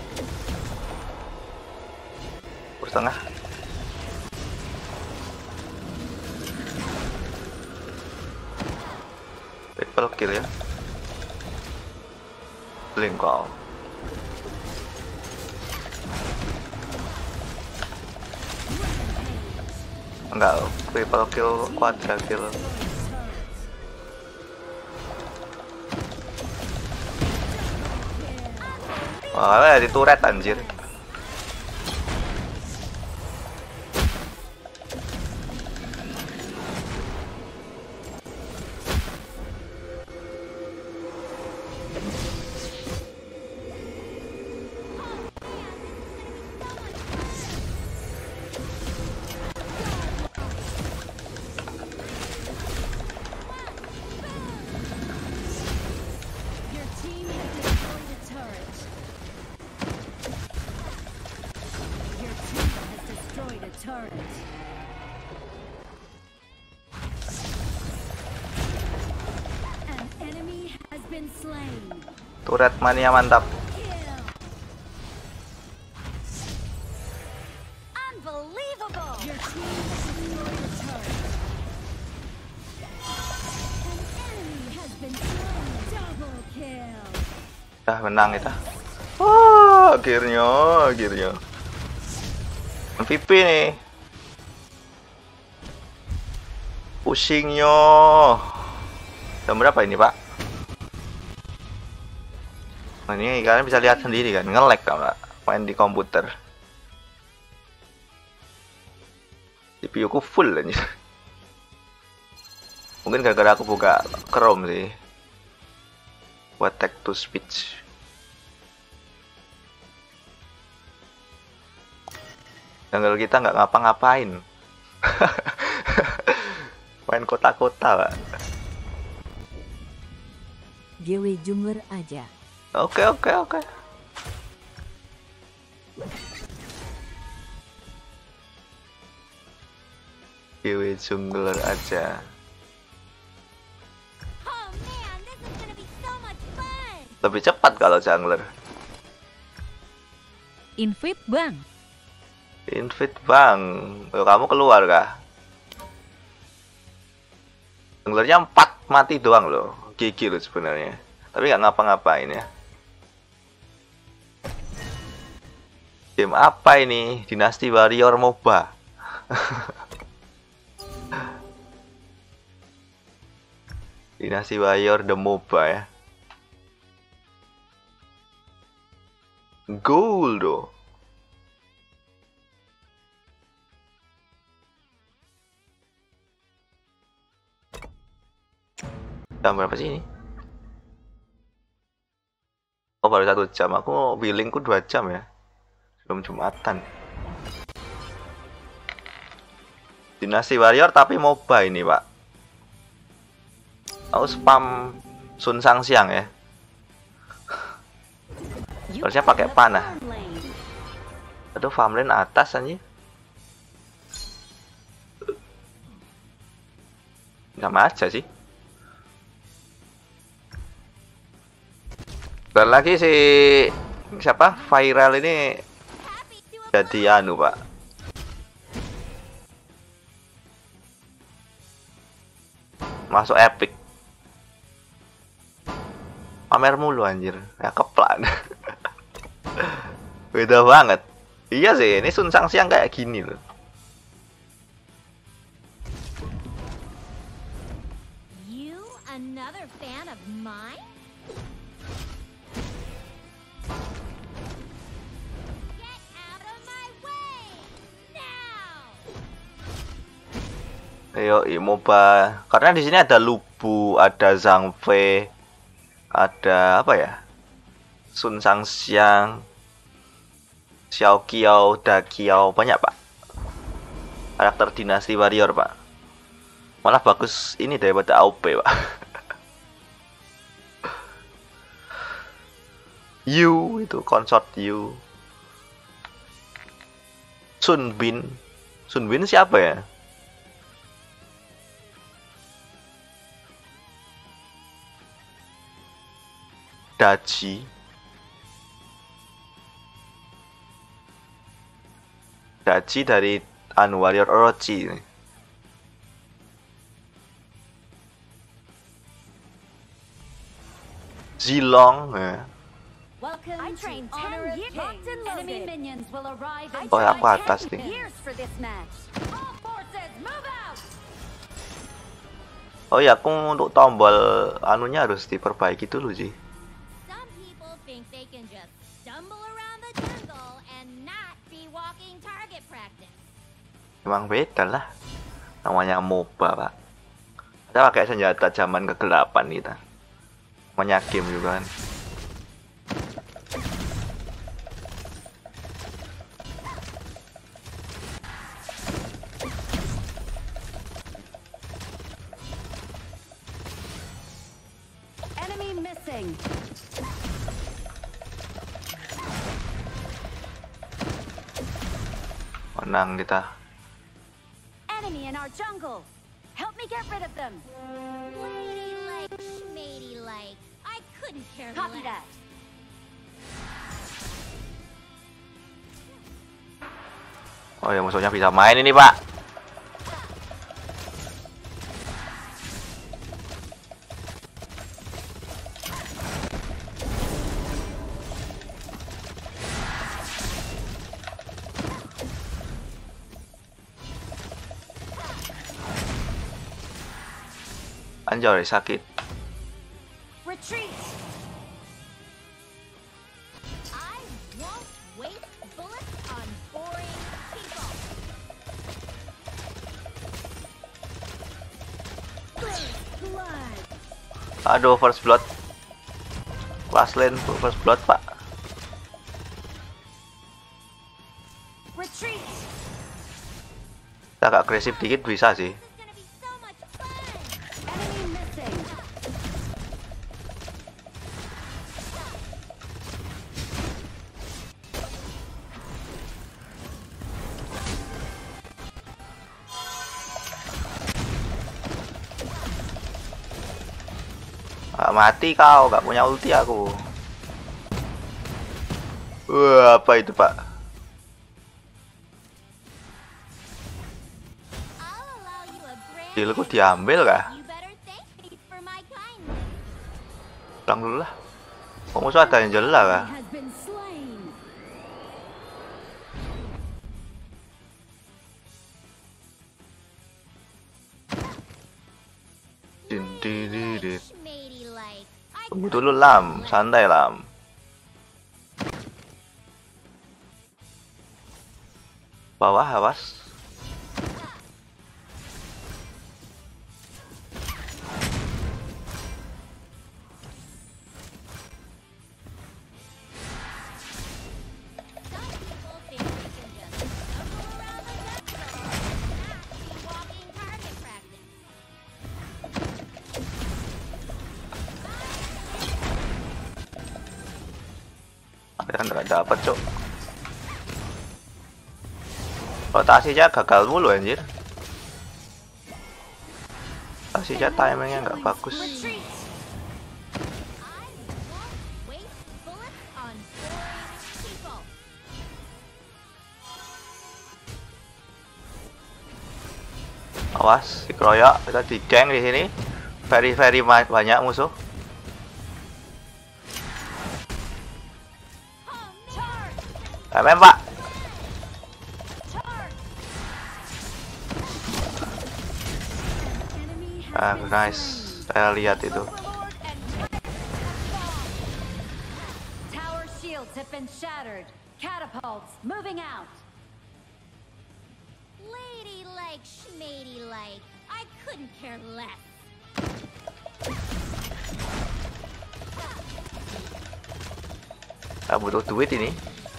Push tengah. Triple kill ya. Blink kau. Enggak, triple kill, quadra kill. Wah, di turret anjir. Your team has destroyed a turret. Your team has destroyed a turret. An enemy has been slain. Turret mania mantap. Kill. Unbelievable! Your team has destroyed a turret. An enemy has been slain. Double kill. Dah menang kita. Wah, akhirnya, akhirnya. M V P nih. Pusingnya. Jam berapa ini, Pak? Nah, ini kalian bisa lihat sendiri kan, nge-lag kalau main di komputer. C P U ku full aja. Mungkin gara-gara aku buka Chrome sih. Buat text to speech. Jungle kita nggak ngapa-ngapain. Main kota-kota, Pak. G W jungler aja. Oke, oke, oke. G W jungler aja. Oh man, this is gonna be so much fun! Lebih cepat kalau jungler. Invite bang. Invite bang. Loh, kamu keluar kah? Junglernya empat mati doang loh. Gigi loh sebenarnya. Tapi nggak ngapa-ngapain ya. Game apa ini? Dynasty Warrior MOBA. Dynasty Warrior the MOBA ya. Gold loh. Jam berapa sih ini? Oh, baru satu jam. Aku billingku dua jam ya. Belum Jumatan. Dynasty Warrior tapi MOBA ini, Pak. Aku spam Sun Sang Siang ya. Harusnya pakai panah. Aduh, farmland atas anjir. Sama aja sih. Dan lagi si siapa? Viral ini jadi anu, Pak. Masuk epic. Pamer mulu anjir. Ya keplak. Beda banget. Iya sih, ini Sun Shang-Xiang kayak gini loh. You another fan of mine? Get out of my way now! Ayo, MOBA. Karena di sini ada Lubu, ada Zhang Fei, ada apa ya? Sun Shang-Xiang, Xiao Qiao, Da Qiao, banyak Pak. Karakter dinasti warrior Pak. Malah bagus ini daripada A O P Pak. Yu itu consort Yu. Sun Bin, Sun Bin siapa ya? Daji, Daji dari anu warrior Orochi. Zilong, ya. Welcome I to trained Honor of ten years Kings. locked and Enemy loaded. minions will arrive in Oh, aku five atas nih. years for this match. All forces move out. Oh ya, aku untuk tombol anunya harus diperbaiki dulu sih. Some people think they can just stumble around the jungle and not be walking target practice. Emang beda lah. Namanya MOBA Pak. Kita pakai senjata zaman kegelapan kita. Namanya game juga kan. Enemy missing. Menang kita. Enemy in our jungle. Help me get rid of them. Lady-like, schmatey-like. I couldn't care Copy less. that. Oh ya, musuhnya bisa main ini Pak. Anjay, sakit. Retreat. I won't waste bullets on boring people. Blood. Aduh, first blood. Last lane first blood Pak. Retreat. Kita agak agresif dikit bisa sih. This is gonna be so much fun. Enemy missing. Gak mati kau, gak punya ulti aku. Wah, apa itu Pak? I'll allow you a brand Healku diambil kah? You better thank me for my kindness. Pulang dulu lah. Oh, musuh ada yang jelas kah? Has been slain. Dindididit. Schmatey-like. I Tunggu couldn't dulu care Lam, less. santai Lam. Bawah awas. Some people think they can just stumble around the jungle and not be walking target practice. Ya nggak dapet cok. Rotasinya gagal mulu anjir. Rotasinya timingnya nggak bagus. Retreat. I won't waste bullets on boring people. Awas, dikeroyok, kita digeng di sini. Very very banyak musuh. Amen pak. Ah, nice. Saya lihat itu. Tower shields have been shattered. Catapults moving out. Lady like, schmady like. I couldn't care less. Ah, butuh duit ini.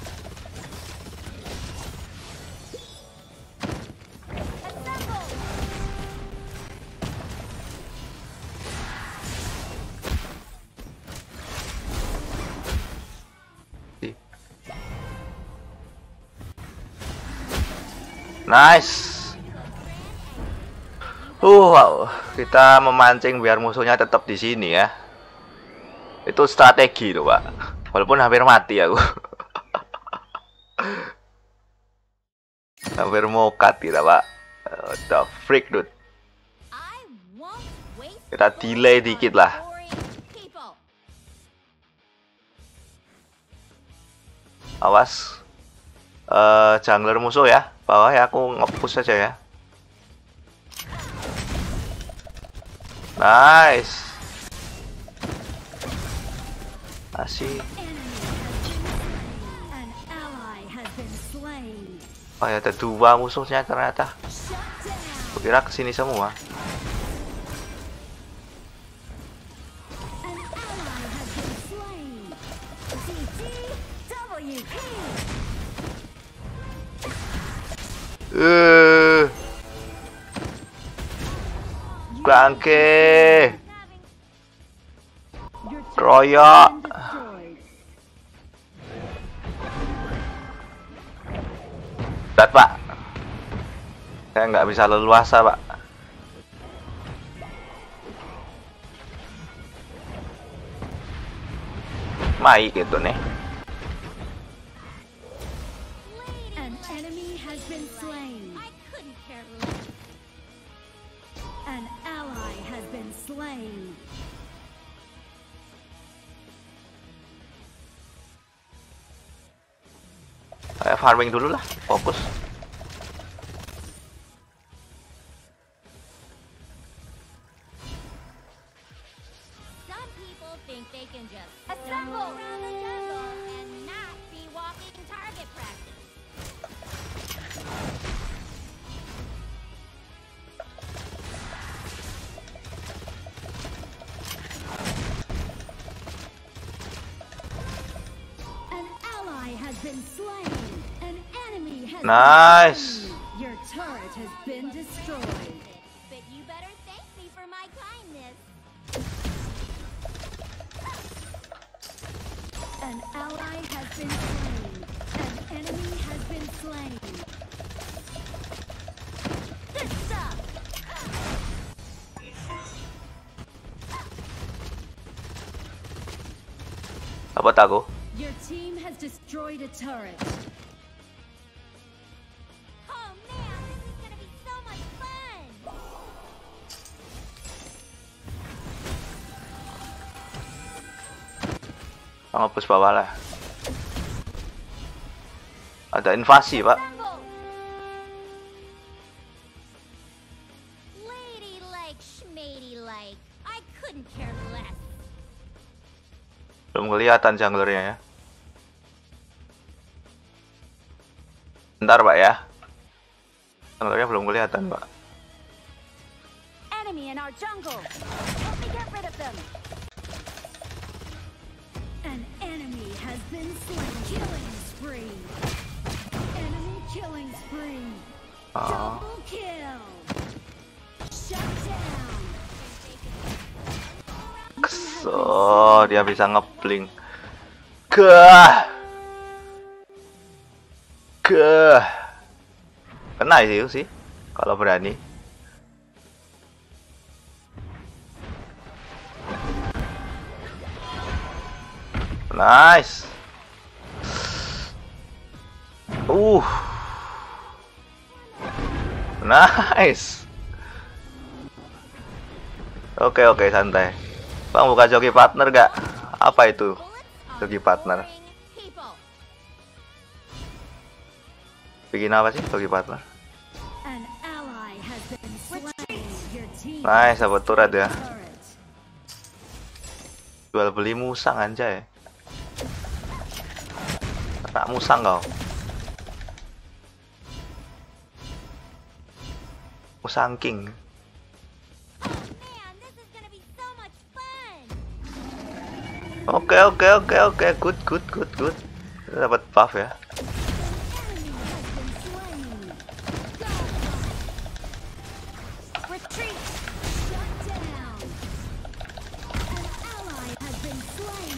Nice. Uh, wow. Kita memancing biar musuhnya tetap di sini ya. Itu strategi tuh, Pak. Walaupun hampir mati aku. Hampir mokat kita, Pak. What the freak, dude. Kita delay dikit lah. Awas. Uh, jungler musuh ya. Bawah ya, aku nge-push saja ya. Nice. Asik. Oh ya, ada dua musuhnya ternyata. Kira kesini semua. Eh, bangke, kroyok. Berat pak, saya nggak bisa leluasa pak. Mai gitu nih. Saya farming dulu lah, fokus. Some people think they can just assemble around the jungle and not be walking target practice. An ally has been slain. Nice. Your turret has been destroyed. But you better thank me for my kindness. An ally has been slain. An enemy has been slain. This stuff. Apa tahu? Your team has destroyed a turret. Ngapus bawah lah. Ada invasi pak. Belum kelihatan junglernya ya. Bentar pak ya. Junglernya belum kelihatan pak. Enemy in our jungle. Help me get rid of them. An enemy has been slain. Killing spree. Enemy killing spree. Double kill. Shut down. So, dia bisa ngeblink. Gah. Ke kena sih sih kalau berani. Nice. Uh. Nice. Oke oke santai. Bang buka joki partner gak? Apa itu? Joki partner. Bikin apa sih joki partner? An ally has been slain. Your team Nice, dapat turret ya. turret. Jual beli musang anjay. Tak musang kau. Musang king. Man, this is gonna be so much fun. Oke oke oke oke, good good good good. Kita dapat buff ya. Enemy has been slain. Retreat. Shut down. An ally has been slain.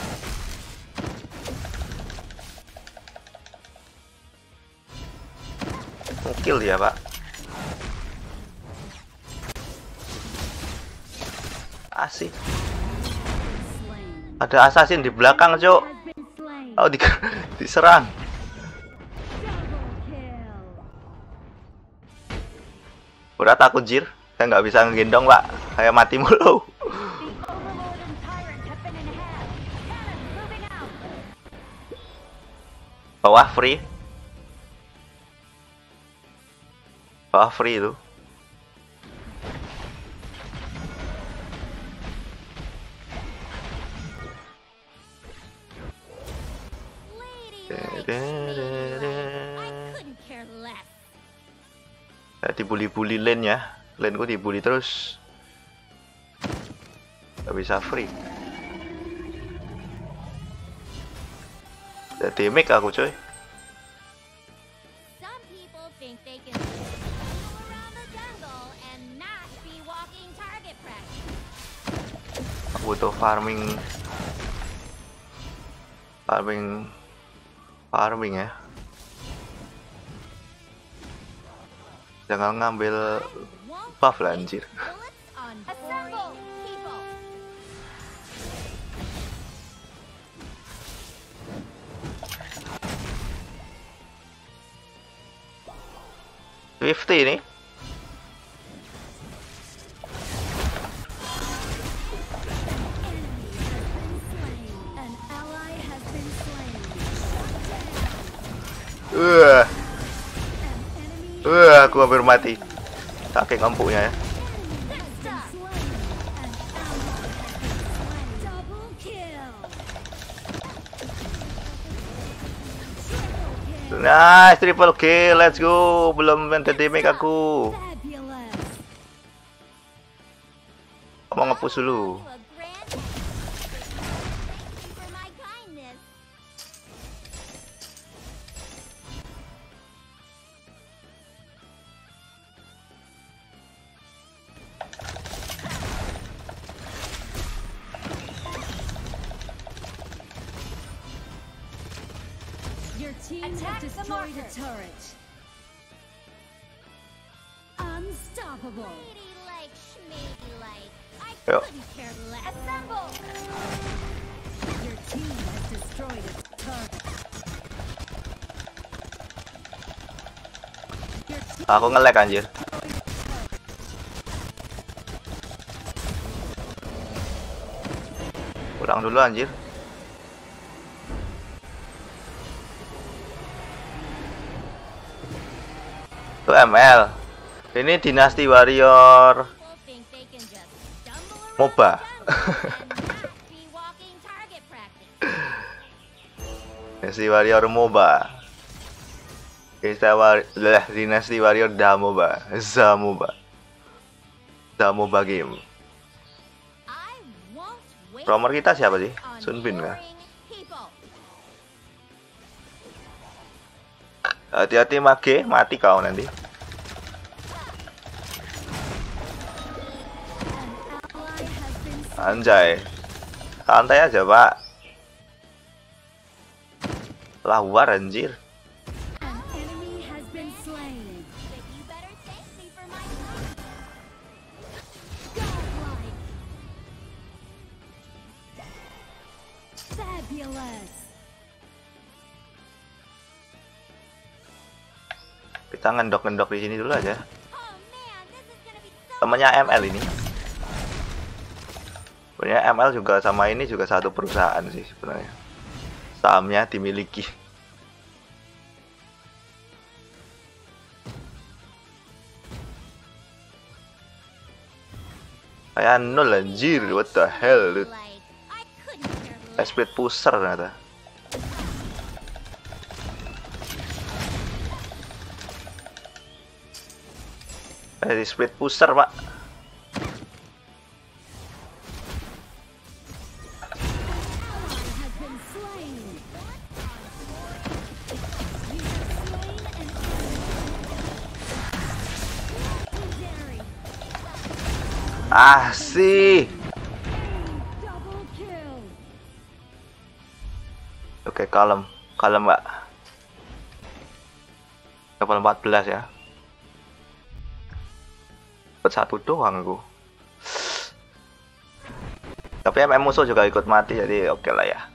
Mukil ya pak. Asik. Slain. Ada assassin di belakang cok. Has been slain. Oh di diserang. Double kill. Udah takut jir. Saya nggak bisa ngegendong pak. Kayak mati mulu. The Overlord and Tyrant have been enhanced. Cannon moving out. Bawah free. Bawah free itu. Lady like Schmady like. I couldn't care less. Saya dibully-bully lane ya. Lane ku dibully terus. Gak bisa free. Jadi make aku coy. Some people think they can stumble around the jungle and not be walking target practice. Aku butuh farming. Farming. Farming ya. Jangan ngambil Won't buff lah waste anjir. bullets on Assemble, people. Swifty ini. An ally has been slain. Uh, An enemy uh, aku hampir mati. Saking empuknya ya. has been slain. An ally has been slain. Double kill. Triple kill. Nice, triple kill, let's go. Belum menjadi make aku. Fabulous. Mau nge-push dulu. To a grand entrance. Thank you for my kindness. Your team Attack has the destroyed a marker. turret. Unstoppable. Lady like Schmady like. I Yo. couldn't care less. Assemble. Your team has destroyed a turret. Your team Aku nge-lag anjir. Pulang dulu anjir. Itu M L. Ini Dynasty Warrior People think they can just stumble around MOBA. the jungle and not be walking target practice. Dynasty Warrior MOBA. Kita war lah Dynasty Warrior Damoba, Zamoba. Zamoba game. I won't wait Romer kita siapa sih? on Sunbin kah? boring people. Hati-hati mage, mati kau nanti. ally has been slain. Anjay. Santai aja, Pak. Lah war anjir. An Merciless. Kita ngendok-ngendok di sini dulu aja. Oh man, this is gonna be so Temannya M L ini. Sebenarnya M L juga sama ini juga satu perusahaan sih sebenarnya. Sahamnya dimiliki. Kayak nol anjir, what the hell dude. like I couldn't care less. Split pusher ternyata. Dari split pusher pak. Has been slain. You have slain an enemy. Legendary. Ah sih. Double kill. Oke kalem, kalem mbak. Level empat belas ya. Dapat satu doang aku. Tapi M M musuh juga ikut mati jadi oke lah ya.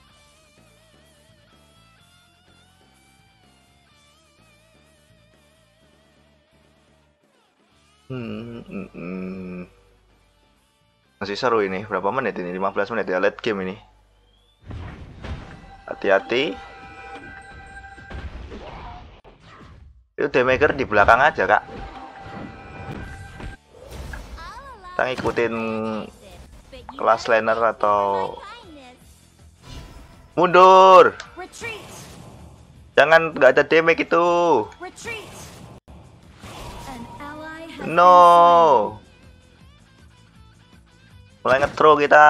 Hmm, hmm, hmm. Masih seru ini. Berapa menit ini? lima belas menit ya late game ini. Hati-hati. Itu damager di belakang aja kak. Kita ngikutin kelas laner atau mundur. Retreat! Jangan nggak ada damage itu. Retreat! An ally has No. Mulai nge-throw kita.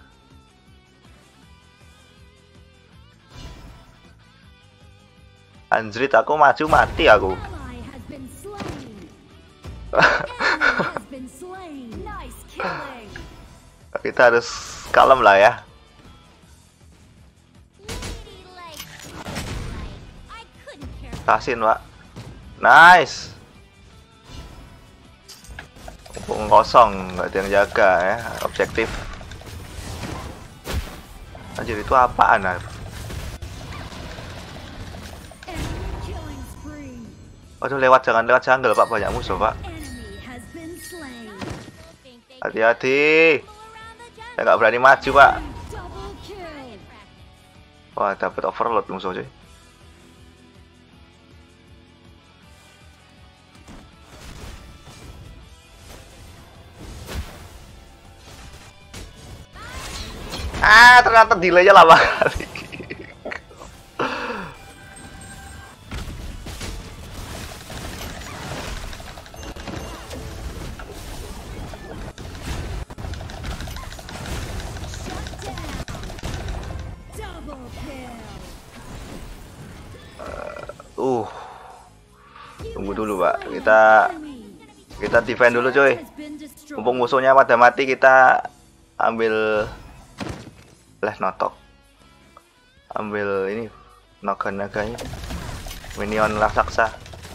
Anjrit aku maju mati aku. ally has been slain. Enemy has been slain. Nice killing. Kita harus kalem lah ya. Lady like, like I couldn't care less. Kasin pak. Nice. Mumpung kosong nggak ada yang jaga ya. Objektif. Anjir itu apaan ah? Enemy killing spree. Waduh lewat jangan lewat jungle pak, banyak musuh pak. Enemy has been slain. Think they Hati-hati. go around the jungle. Saya nggak berani maju pak. Double kill. Wah dapat overload musuh cuy. Ah ternyata delaynya lama kali. Double kill. Uh, tunggu dulu pak. Kita kita defend dulu cuy. Has been destroyed. Mumpung musuhnya pada mati kita ambil flash notok. Ambil ini naga-naganya. Minion raksasa.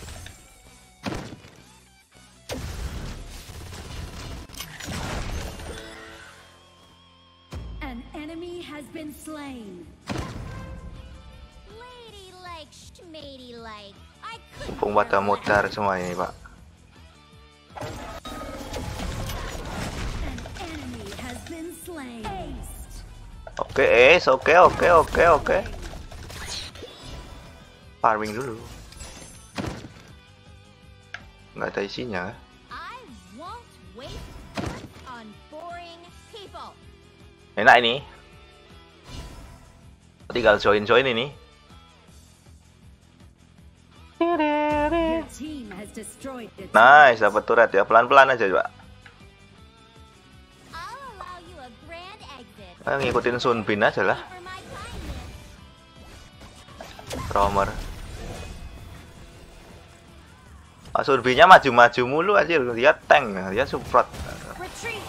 An enemy has been slain. Lady like, schmady like. I couldn't Mumpung care pada less. mutar semua ini pak. An enemy has been slain. Aced. Oke es, oke oke oke oke. Farming dulu. Nggak ada isinya. I won't waste words on boring people. Enak ini. Tinggal join-join ini. Your team has destroyed the Nice, dapat turret ya. Pelan-pelan aja pak. I'll allow you a grand exit. Nah, ngikutin Sunbin aja lah. For my kindness. Romer. Ah, Sunbinnya maju-maju mulu aja. Dia tank, dia support. Retreat!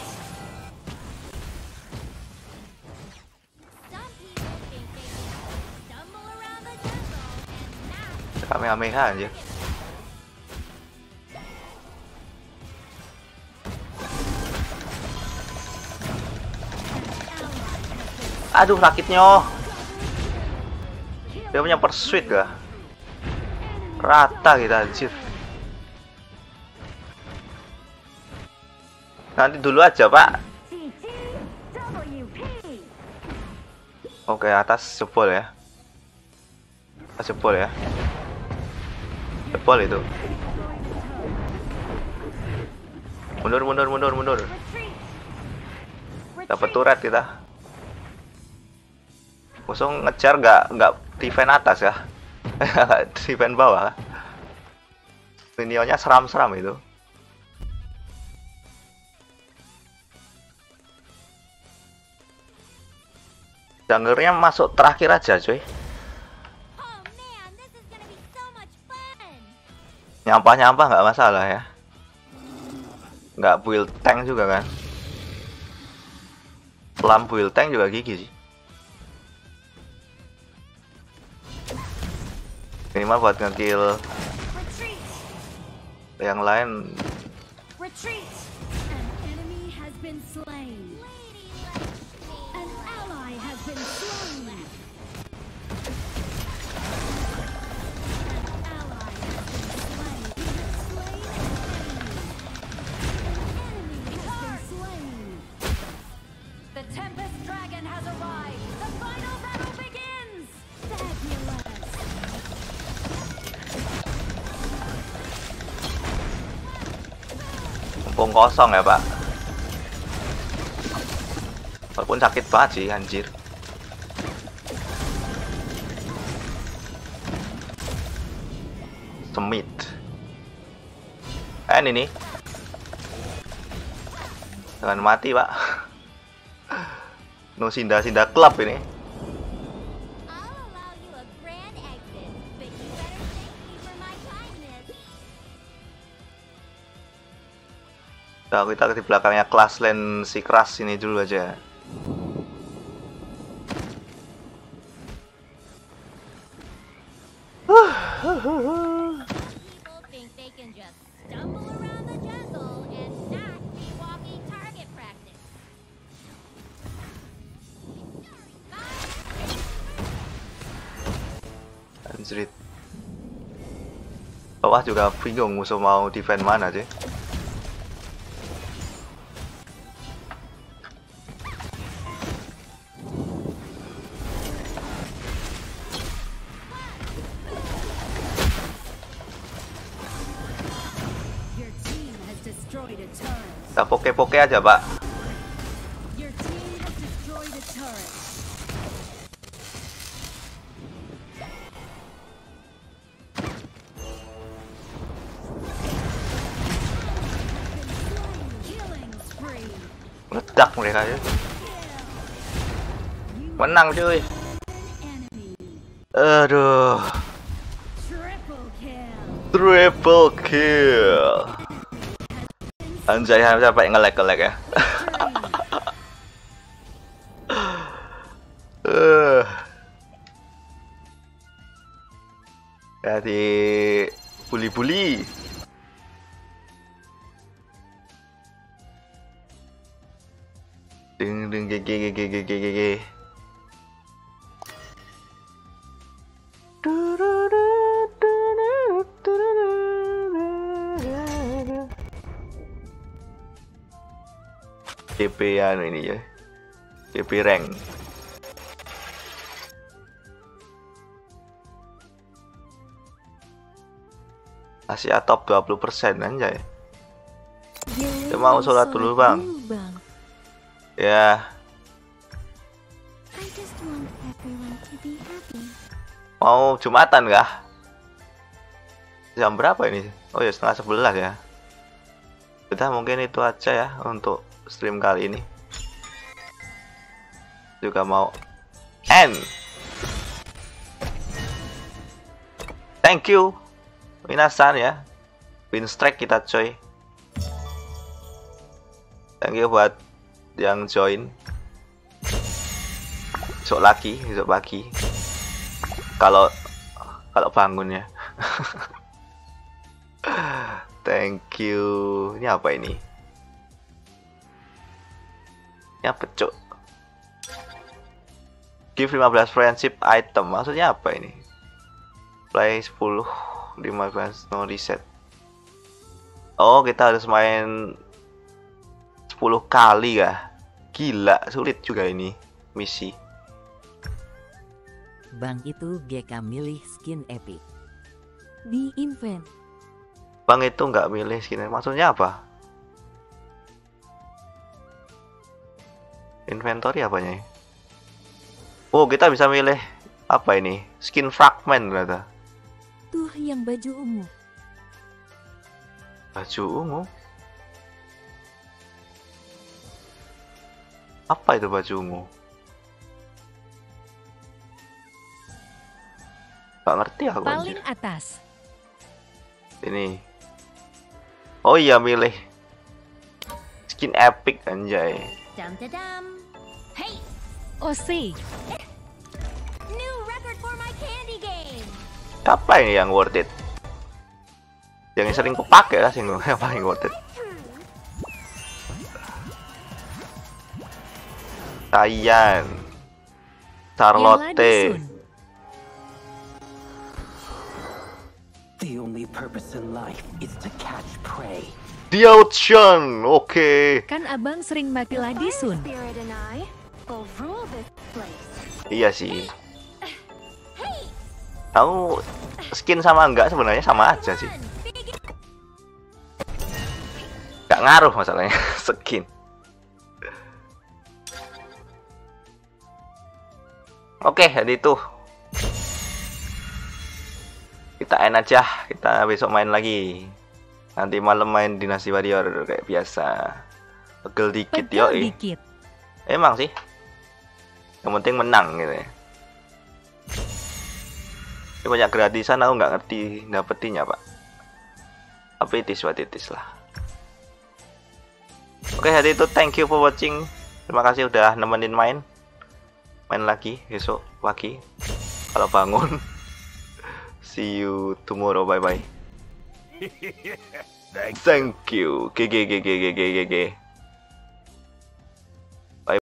Some people think they can stumble around the jungle and master Kamehameha aja. Aduh sakitnya. Dia punya pursuit gak? Rata kita anjir. Nanti dulu aja pak. Oke, atas jebol ya. Atas jebol ya. Jebol itu. Mundur, mundur, mundur, mundur. Dapat turret kita. Musuh ngejar nggak nggak defend atas ya. Defend bawah. Minionnya seram-seram itu. Junglernya masuk terakhir aja cuy. Oh man, this is gonna be so much fun. Nyampah-nyampah nggak masalah ya. Nggak build tank juga kan. Pelan build tank juga gigi sih. Minimal buat nge-kill Retreat. yang lain. Retreat. An enemy has been slain. Lady like me. An ally has been slain. An ally has been slain. You have slain an enemy. An enemy has been slain. The Tempest Dragon has arrived. The final battle begins. Fabulous. Mumpung kosong ya pak. Walaupun sakit banget sih anjir. Semit. Eh ini nih. Jangan mati pak. No sinda-sinda klub ini. I'll allow you a grand exit, but you better thank me for my kindness. Nah, kita di belakangnya kelas lane si keras ini dulu aja. People think they can just stumble around the jungle and not be walking target practice. Anjrit. Bawah juga bingung musuh mau defend mana sih. Your team has destroyed a turret. Kita poke-poke aja pak. Your team has destroyed a turret. Killing spree. Meledak mereka ya. Menang cuy. Enemy. Aduh. Triple kill. Triple kill. Anjay, sampai nge-lag-nge-lag ya. Eh. Jadi bully-bully. Ding ding ge ge ge ge ge ge ge ge. D P anu ini ya. D P rank. Asia top dua puluh persen anjay. Kita mau sholat dulu bang. Bang. Ya. I just want everyone to be happy. Mau Jumatan kah? Jam berapa ini? Oh ya setengah sebelas ya. Udah mungkin itu aja ya untuk stream kali ini. Juga mau end. Thank you Minasan ya. Win strike kita coy. Thank you buat yang join. Besok lagi, besok pagi. Kalau kalau bangun ya. Thank you. Ini apa ini? Ini apa cok? Give lima belas friendship item. Maksudnya apa ini? play sepuluh, lima belas, no reset. Oh, kita harus main sepuluh kali ya. Gila, sulit juga ini misi. Bang itu G K milih skin epic di event. Bang itu nggak milih skin, maksudnya apa? Inventory apanya? Oh, kita bisa milih apa ini? Skin fragment ternyata. Tuh yang baju ungu. Baju ungu? Apa itu baju ungu? Gak ngerti aku. Paling anjir. atas. Ini. Oh iya, milih skin epic anjay. Dum da dum. Hey, O C. new record for my candy game. Apa ini yang worth it? Yang sering kupakai lah, sing yang paling worth it. Tayan, Charlotte. Dusun. The only purpose in life is to catch prey. The Ocean, oke. Kan abang sering mati Ladisun. Spirit and I will rule this place. Iya sih. Tahu skin sama enggak sebenarnya sama aja sih. Gak ngaruh masalahnya skin. Oke, jadi itu. Kita end aja, kita besok main lagi. Nanti malam main Dynasty Warrior kayak biasa. Pegel dikit yo. Pegel dikit. Emang sih. Yang penting menang gitu ya. Ini banyak gratisan, aku nggak ngerti dapetinnya pak. Tapi it is what it is lah. Oke, jadi itu thank you for watching. Terima kasih udah nemenin main. Main lagi besok pagi kalau bangun. See you tomorrow, bye bye. Thank you. G G G G G G G.